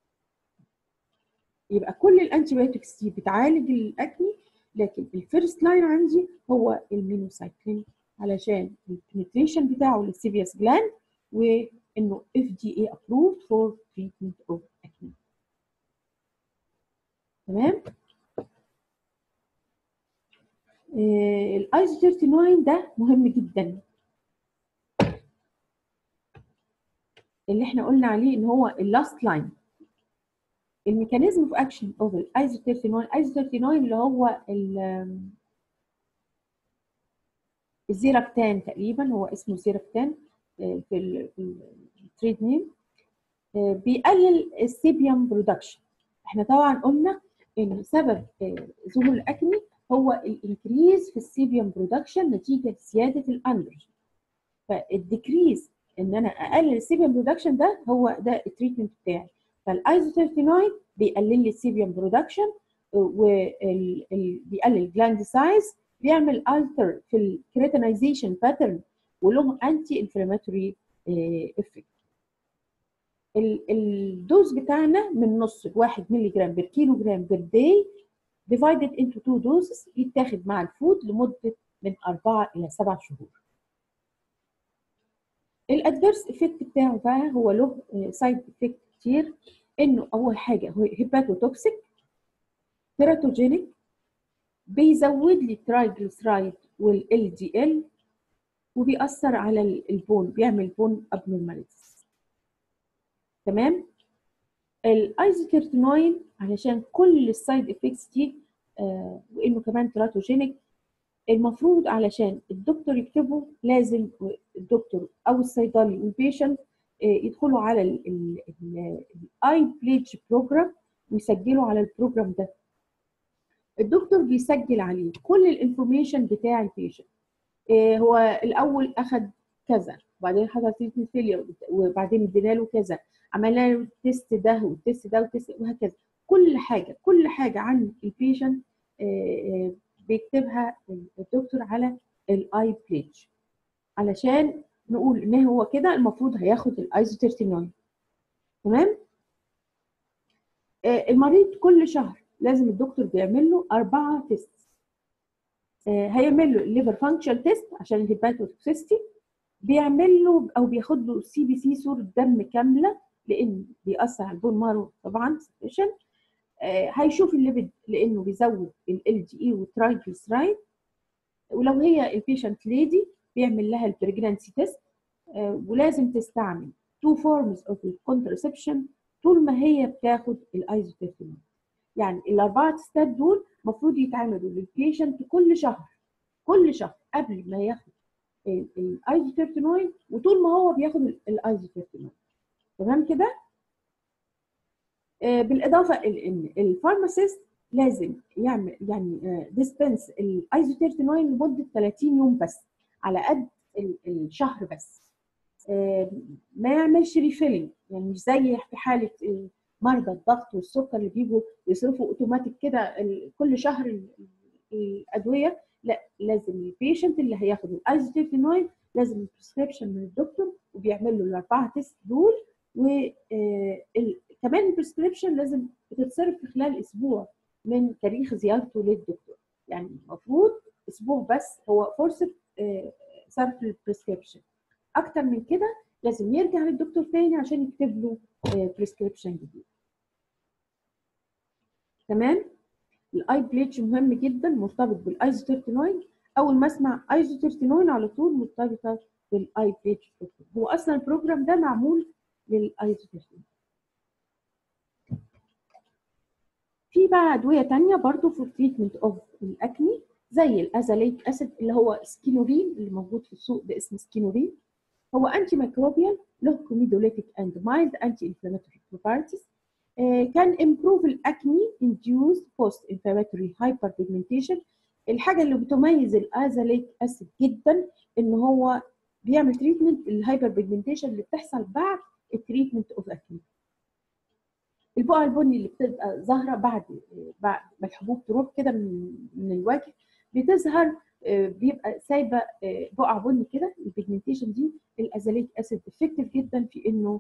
يبقى كل الانتي بايوتكس دي بتعالج الاكني، لكن الفيرست لاين عندي هو المينوسايكلين علشان البنتريشن بتاعه للسيفياس جلاند، وانه اف دي اي ابروفد فور تريتمنت اوف اكني. تمام. آه الايزو تسعة وثلاثين ده مهم جدا، اللي احنا قلنا عليه ان هو اللاست لاين. الميكانيزم اوف اكشن اوف الايزو تسعة وثلاثين، الايزو تسعة وثلاثين اللي هو الزيراكتان تقريبا، هو اسمه زيراكتان في التريد نيم، بيقلل السيبيوم برودكشن. احنا طبعا قلنا ان سبب ظهور الاكني هو الانكريز في السيبيوم برودكشن نتيجه زياده الاندروجين. فالديكريز ان انا اقلل السيبيوم برودكشن ده هو ده التريتمنت بتاعي. فالايزو تسعة وثلاثين بيقلل لي السيبيوم برودكشن، وبيقلل الجلاند سايز، بيعمل التر في الكريتينايزيشن باترن، وله انتي انفلاماتوري افكت. الدوز بتاعنا من نص واحد مللي جرام بير كيلو جرام بير داي divided into two doses، يتاخد مع الفود لمده من أربعة إلى سبعة شهور. الادفيرس افكت بتاعه بقى هو له سايد افكت كتير، انه اول حاجه هو هيباتوتوكسيك، تيراتوجينيك، بيزود لي الترايجليسرايد والال دي ال، وبيأثر على البون، بيعمل بون ابنورماليتيز. تمام. الايزو تسعة وثلاثين علشان كل السايد افكتس دي آه وانه كمان تيراتوجينيك، المفروض علشان الدكتور يكتبه لازم الدكتور او الصيدلي والبيشنت يدخلوا على الاي بليدج بروجرام ويسجلوا على البروجرام ده. الدكتور بيسجل عليه كل الانفورميشن بتاع البيشنت، هو الاول اخذ كذا، وبعدين حصل تريتمنت فيلير، وبعدين ادينا له كذا، عملنا له التست ده والتست ده والتست وهكذا. كل حاجه كل حاجه عن البيشنت بيكتبها الدكتور على الاي بليدج علشان نقول ان هو كده المفروض هياخد الايزو تسعة وثلاثين. تمام. المريض كل شهر لازم الدكتور بيعمل له أربعة تيست. هيعمل له الليفر فانكشن تيست عشان الهيباتوتوكسيستي، بيعمل له او بياخد له سي بي سي صوره دم كامله لان بيأثر على البون مارو طبعا سبيشن. هيشوف الليبيد لانه بيزود ال دي اي والترايجليسرايد، ولو هي البيشنت ليدي بيعمل لها البريجنانسي تيست، ولازم تستعمل تو فورمز اوف الكونترسبشن طول ما هي بتاخد الايزو تسعة وثلاثين. يعني الاربعه تستات دول المفروض يتعملوا للبيشنت كل شهر، كل شهر قبل ما ياخد الايزو تسعة وثلاثين وطول ما هو بياخد الايزو تسعة وثلاثين. تمام كده. بالاضافه ان الفارماسيست لازم يعمل يعني ديسبنس الايزو تسعة وثلاثين لمده ثلاثين يوم بس، على قد الشهر بس. ما يعملش ريفيلنج، يعني مش زي في حاله مرضى الضغط والسكر اللي بيجوا يصرفوا اوتوماتيك كده كل شهر الادويه. لا، لازم البيشنت اللي هياخد الايزو تسعة وثلاثين لازم البريسكريبشن من الدكتور وبيعمل له الاربعه تيست دول، وكمان البريسكريبشن لازم بتتصرف في خلال اسبوع من تاريخ زيارته للدكتور. يعني المفروض اسبوع بس هو فرصه صرف البريسكريبشن، اكتر من كده لازم يرجع للدكتور تاني عشان يكتب له بريسكريبشن جديد. تمام. الاي بليتش مهم جدا، مرتبط بالايزو تسعة وثلاثين. اول ما اسمع ايزو تسعة وثلاثين على طول مرتبطه بالاي بليتش. هو اصلا البروجرام ده معمول للايزو تسعة وثلاثين. في بقى ادويه ثانيه برضو في التريتمنت اوف الاكني زي الازاليك اسيد اللي هو سكينورين اللي موجود في السوق باسم سكينورين. هو انتي ميكروبيال، له كوميدوليتيك اند مايلد انتي انفلاماتوري بروبرتيز، كان امبروف الاكني induced post inflammatory hyperpigmentation. الحاجه اللي بتميز الازاليك اسيد جدا ان هو بيعمل تريتمنت الهايبر بيجمنتيشن اللي بتحصل بعد التريتمنت اوف اكني. البقع البني اللي بتبقى ظاهره بعد بعد ما الحبوب تروح كده من من الوجه بتظهر، بيبقى سايبه بقع بني كده. البيجمنتيشن دي الازاليك اسيد افكتيف جدا في انه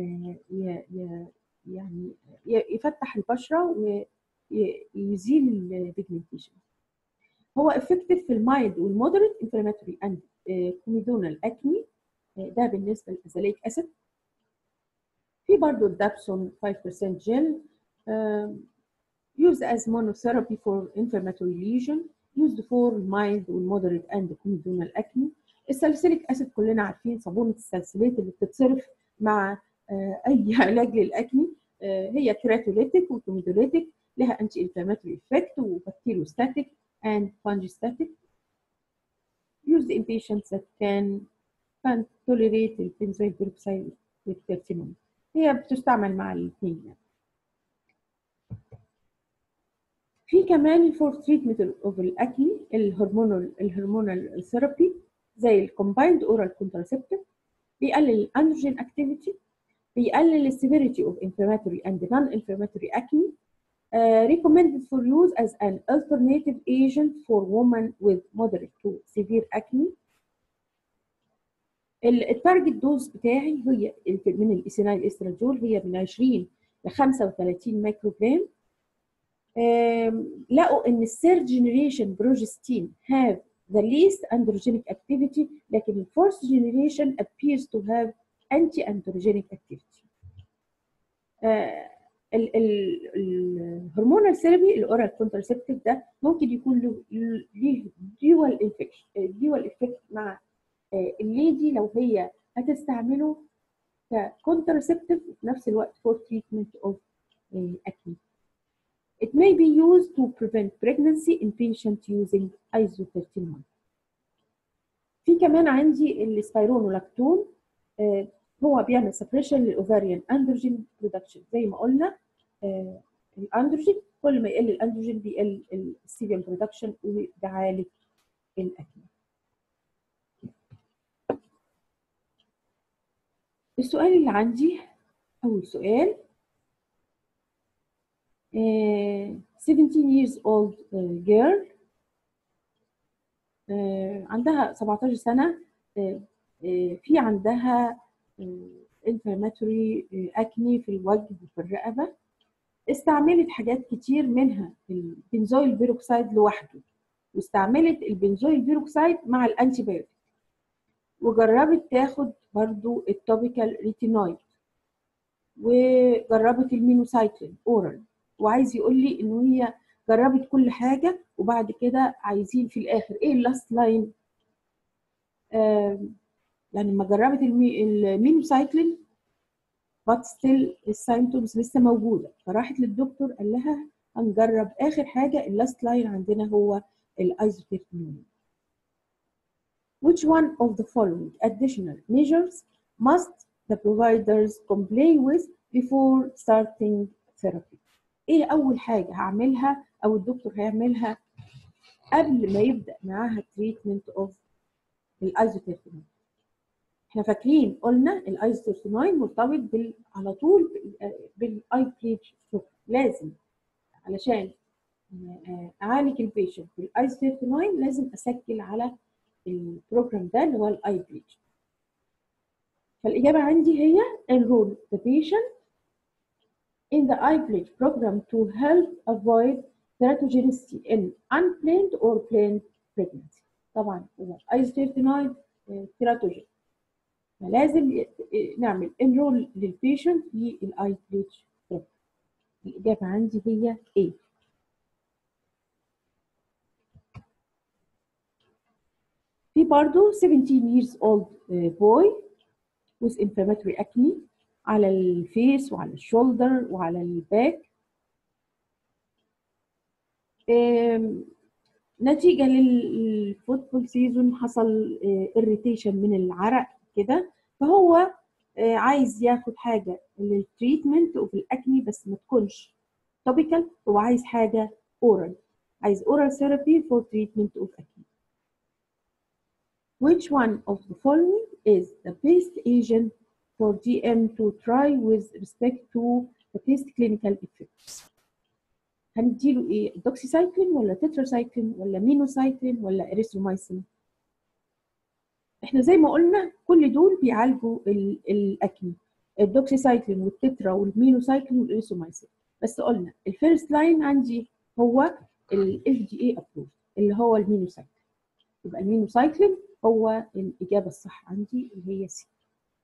يعني يفتح البشره ويزيل البيجمنتيشن. هو افكتيف في المايلد والمودريت انفلاماتوري اند كوميدونال اكني، ده بالنسبه للازاليك اسيد. في برضه الدابسون خمسة بالمية جل used as monotherapy for inflammatory lesion used for mild والmoderate and comedonal acne. الساليسيليك اسيد كلنا عارفين صابونه الساليسيليت اللي بتتصرف مع اي علاج للاكني، هي كراتوليتيك وكوميدوليتيك، لها انتي انفلاماتوري افكت وبكتيروستاتيك and fungistatic. used in patients that can can tolerate البنزويل بيروكسيد والترتينول. هي بتستعمل مع الاثنين يعني. في كمان فور تريتمنت اوف الاكني الهرمونال الهرمونال ثيرابي زي الكومبايند اورال كونتراسبتيف، بيقلل الاندروجين اكتيفيتي، بيقلل السيفيريتي اوف انفلاماتوري اند نون انفلاماتوري اكني. recommended for use as an alternative agent for women with moderate to severe acne. التارجت دوز بتاعي هي من الايثينايل استراديول هي من عشرين ل خمسة وثلاثين مايكرو جرام. لقوا ان الثيرد جنريشن بروجستين have the least androgenic activity، لكن الفورث جنريشن appears to have anti-androgenic activity. الهرمونال ثيرابي الاورال كونتراسبتيف ده ممكن يكون له ليه ديوال انفكشن ديوال افكت مع الليدي لو هي هتستعمله ككونتراسبتيف وفي نفس الوقت for treatment of acne. It may be used to prevent pregnancy in patients using isotretinoin. في كمان عندي السبايرونولاكتون، هو بيعمل سبريشن للاوفاريان اندروجين برودكشن. زي ما قلنا الاندروجين كل ما يقل الاندروجين بيقل السيبيوم برودكشن وبيعالج الاكني. السؤال اللي عندي اول سؤال، seventeen years old girl عندها سبعتاشر سنة، في عندها inflammatory acne في الوجه وفي الرقبة. استعملت حاجات كتير منها البنزويل بيروكسيد لوحده، واستعملت البنزويل بيروكسيد مع الانتي بايوتيك، وجربت تاخد برضو التوبيكال ريتينويد، وجربت المينوسايكلين اورال. وعايز يقول لي انه هي جربت كل حاجه وبعد كده عايزين في الاخر ايه اللاست لاين. آه يعني لما جربت المينوسايكلين but still السيمتومز لسه موجوده، فراحت للدكتور قال لها هنجرب اخر حاجه اللاست لاين عندنا هو الايزوتريتينول. Which one of the following additional measures must the providers comply with before starting therapy؟ ايه اول حاجه هعملها او الدكتور هيعملها قبل ما يبدا معاها تريتمنت اوف الايزوتريتينول؟ احنا فاكرين قلنا الايزوتريتينول مرتبط بال على طول بالاي بليج ستروك، لازم علشان اعالج البيشنت بالايزوتريتينول لازم اسجل على البروجرام ده اللي هو الاي بليج. فالاجابه عندي هي enroll the patient in the I pledge program to help avoid teratogenicity in unplanned or planned pregnancy. طبعا هو ايزوتريتينول تيراتوجين، فلازم نعمل enroll للبيشنت في الاي بليج بروجرام. الاجابه عندي هي A. في برضه seventeen years old boy with inflammatory acne على الفيس وعلى الشولدر وعلى الباك. نتيجة للفوتبول سيزون حصل اريتيشن من العرق كده، فهو عايز ياخد حاجة للتريتمنت وفي الأكني بس ما تكونش توبيكال، هو عايز حاجة اورال، عايز oral therapy for treatment of acne. Which one of the following is the best agent for D M to try with respect to تيست كلينيكال افكتس. هنديله ايه؟ الدوكسيسايكلين ولا تتراسايكلين ولا مينوسايكلين ولا اريثرومايسين؟ احنا زي ما قلنا كل دول بيعالجوا الاكني، الدوكسيسايكلين والتترا والمينوسايكلين والاريثرومايسين. بس قلنا الفيرست لاين عندي هو الاف دي اي ابروف اللي هو المينوسايكلين، يبقى المينوسايكلين هو الاجابه الصح عندي اللي هي سي.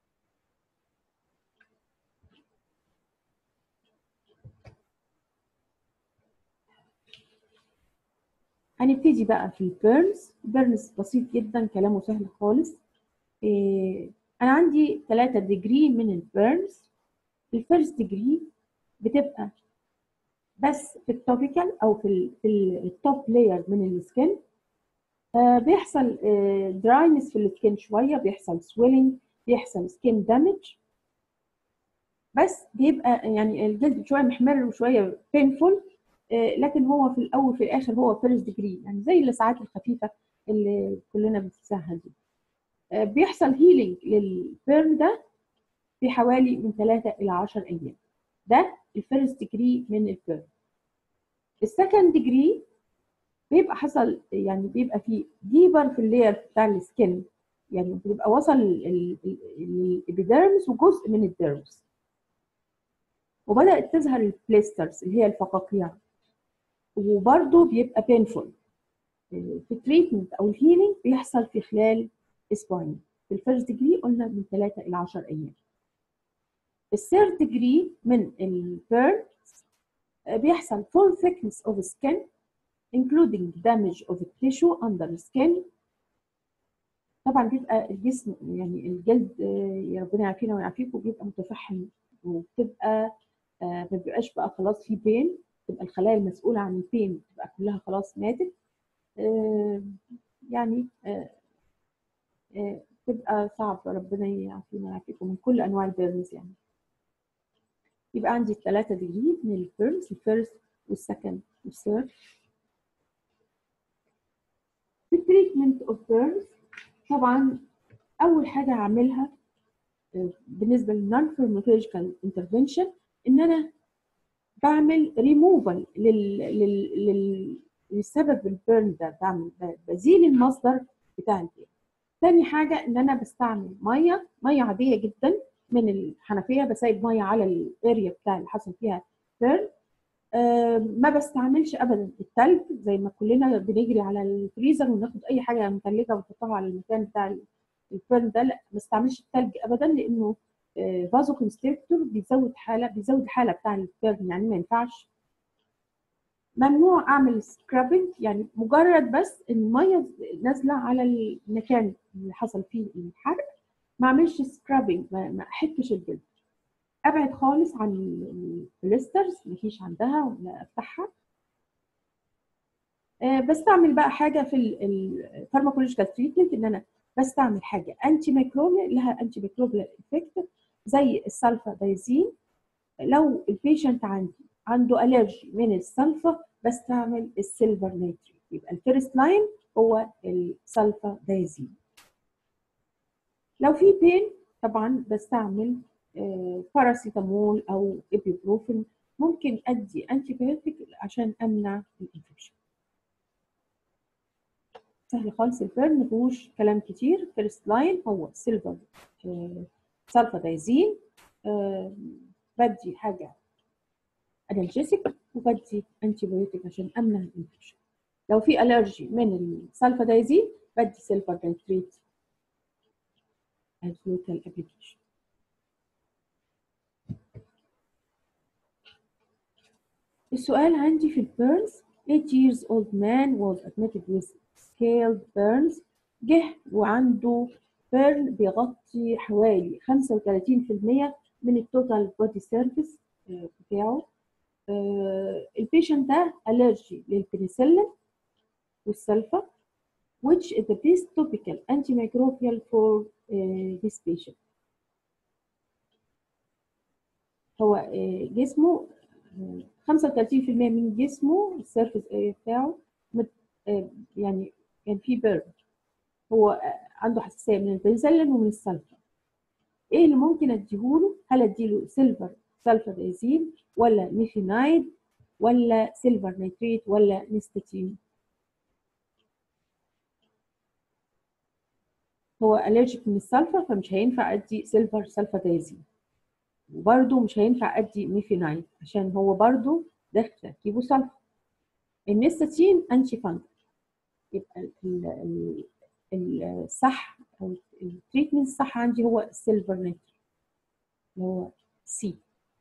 هنبتدي بقى في البيرنز. بيرنز بسيط جدا، كلامه سهل خالص. إيه انا عندي ثلاثة ديجري من البيرنز. الفيرست ديجري بتبقى بس في التوبيكال او في ال في التوب لاير من السكن. آه بيحصل آه دراينس في السكن شويه، بيحصل سويلنج، بيحصل سكين دامج، بس بيبقى يعني الجلد شويه محمر وشويه بينفول. آه لكن هو في الاول في الاخر هو فيرست ديجري، يعني زي اللسعات الخفيفه اللي كلنا بنحسها دي. آه بيحصل هيلينج للبيرن ده في حوالي من ثلاثة الى عشرة ايام. ده الفيرست ديجري من البيرن. السكند ديجري بيبقى حصل يعني بيبقى فيه ديبر في اللاير بتاع السكن، يعني بيبقى وصل الابيديرمس وجزء من الديرمس، وبدات تظهر البليسترز اللي هي الفقاقيع، وبرده بيبقى بينفول. في التريتمنت او الهيلينج بيحصل في خلال اسبوعين. في الفيرست ديجري قلنا من ثلاثة الى عشرة ايام. الثيرد ديجري من البيرن بيحصل full thickness of skin including damage of the tissue under the skin. طبعا بيبقى الجسم يعني الجلد يا ربنا يعافينا ويعافيكم بيبقى متفحم، وبتبقى ما بيبقاش بقى خلاص في بين، تبقى الخلايا المسؤوله عن البين بتبقى كلها خلاص ماتت. يعني بتبقى صعب، ربنا يعافينا ويعافيكم من كل انواع البيرنز. يعني يبقى عندي الثلاثه ديجري من البيرنز، الفيرست والسكند والثيرد. في التريتمنت اوف بيرنز طبعا اول حاجه هعملها بالنسبه للنون فارماكولوجيكال انترفنشن ان انا بعمل ريموفال لل... لل... لل... للسبب البيرن ده، بعمل بزيل المصدر بتاع البيرن. ثاني حاجه ان انا بستعمل ميه ميه عاديه جدا من الحنفيه، بسيب ميه على الاريا بتاع اللي حصل فيها بيرن. أه ما بستعملش ابدا الثلج زي ما كلنا بنجري على الفريزر وناخد اي حاجه متلجه ونحطها على المكان بتاع البيرن ده. لا، ما بستعملش الثلج ابدا، لانه فازو كونستريكتور بيزود حاله بيزود الحاله بتاع البيرن، يعني ما ينفعش. ممنوع اعمل سكرابنج، يعني مجرد بس الميه نازله على المكان اللي حصل فيه الحرق، ما اعملش سكرابنج، ما احكش الجلد. ابعد خالص عن البليسترز، مفيش عندها ولا افتحها. أه بستعمل بقى حاجه في الفارماكولوجيكال تريتمنت، ان انا بستعمل حاجه انتي ميكروبيال لها انتي ميكروبيال افكت زي السلفا دايزين. لو البيشنت عندي عنده الرجي من السلفا بستعمل السيلفر نيتريت. يبقى الفيرست لاين هو السلفا دايزين. لو في بين طبعا بستعمل آه باراسيتامول او ايبيبروفين. ممكن ادي انتي بايوتيك عشان امنع الانفكشن. سهل خالص البيرن، مفيهوش كلام كتير. فيرست لاين هو سيلفر آه سلفا دايزين. آه بدي حاجه انالجيسيك وبدي انتي بايوتيك عشان امنع الانفكشن. لو في الرجي من السلفا دايزين بدي سيلفر نيتريت as local application. السؤال عندي في البيرنز: eight years old man was admitted with scaled burns. جه وعنده بيرن بيغطي حوالي خمسة وثلاثين بالمئة من التوتال بودي سيرفيس بتاعه. البيشنت ده allergy للبنسلين والسلفا which is the best topical antimicrobial for uh, this patient. هو uh, جسمه uh, خمسة وثلاثين بالمئة من جسمه السيرفيس بتاعه uh, يعني كان في بيرن. هو uh, عنده حساسيه من البنسلين ومن السلفا. ايه اللي ممكن اديهوله؟ هل اديله سيلفر سلفادايزين ولا ميثينايد ولا سيلفر نيتريت ولا نيستاتين؟ هو الرجيك من السلفر فمش هينفع ادي سيلفر سلفادايزين، وبرده مش هينفع ادي ميثينايد عشان هو برده داخل تركيبه سلفر. النيستاتين انتي فانجل، يبقى الصح او التريتمنت الصح عندي هو السيلفر نيتريت اللي هو سي.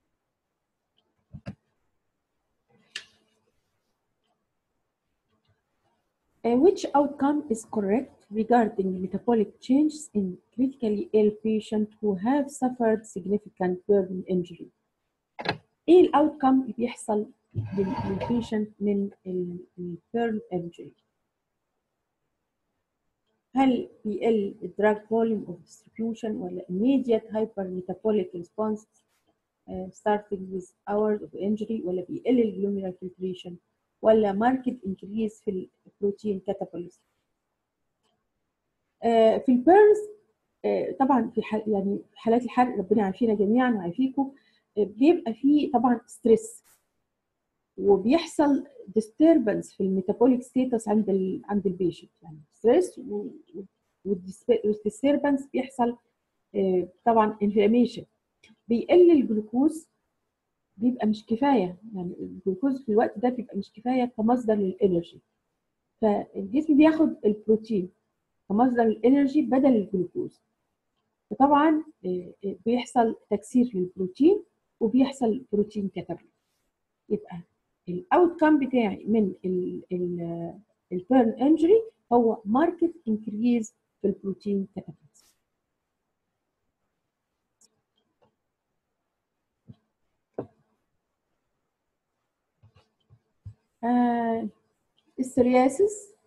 Uh, which outcome is correct regarding metabolic changes in critically ill patients who have suffered significant burn injury؟ ايه الاوتكم اللي بيحصل للبيشنت من البيرن انجري؟ هل بيقل الدراج فوليوم اوف ديستريبيوشن ولا immediate hypermetabolic response uh, starting with hours of injury ولا بيقل الجلوميرال filtration ولا marked increase في البروتين كاتابوليزم؟ آه في البيرنز آه طبعا في حال يعني حالات الحرق ربنا يعافينا جميعا ويعافيكم، آه بيبقى فيه طبعا ستريس وبيحصل disturbance في الميتابوليك ستيتس عند ال عند البيشنت، يعني ستريس والديستربنس بيحصل آه طبعا انفلاميشن، بيقل الجلوكوز، بيبقى مش كفايه، يعني الجلوكوز في الوقت ده بيبقى مش كفايه كمصدر للانرجي، فالجسم بياخد البروتين كمصدر الانرجي بدل الجلوكوز، فطبعا بيحصل تكسير للبروتين وبيحصل بروتين كاتابوليزم. يبقى الاوتكم بتاعي من البيرن انجري هو ماركت انكريز في البروتين كاتابوليزم. آه السورياسيس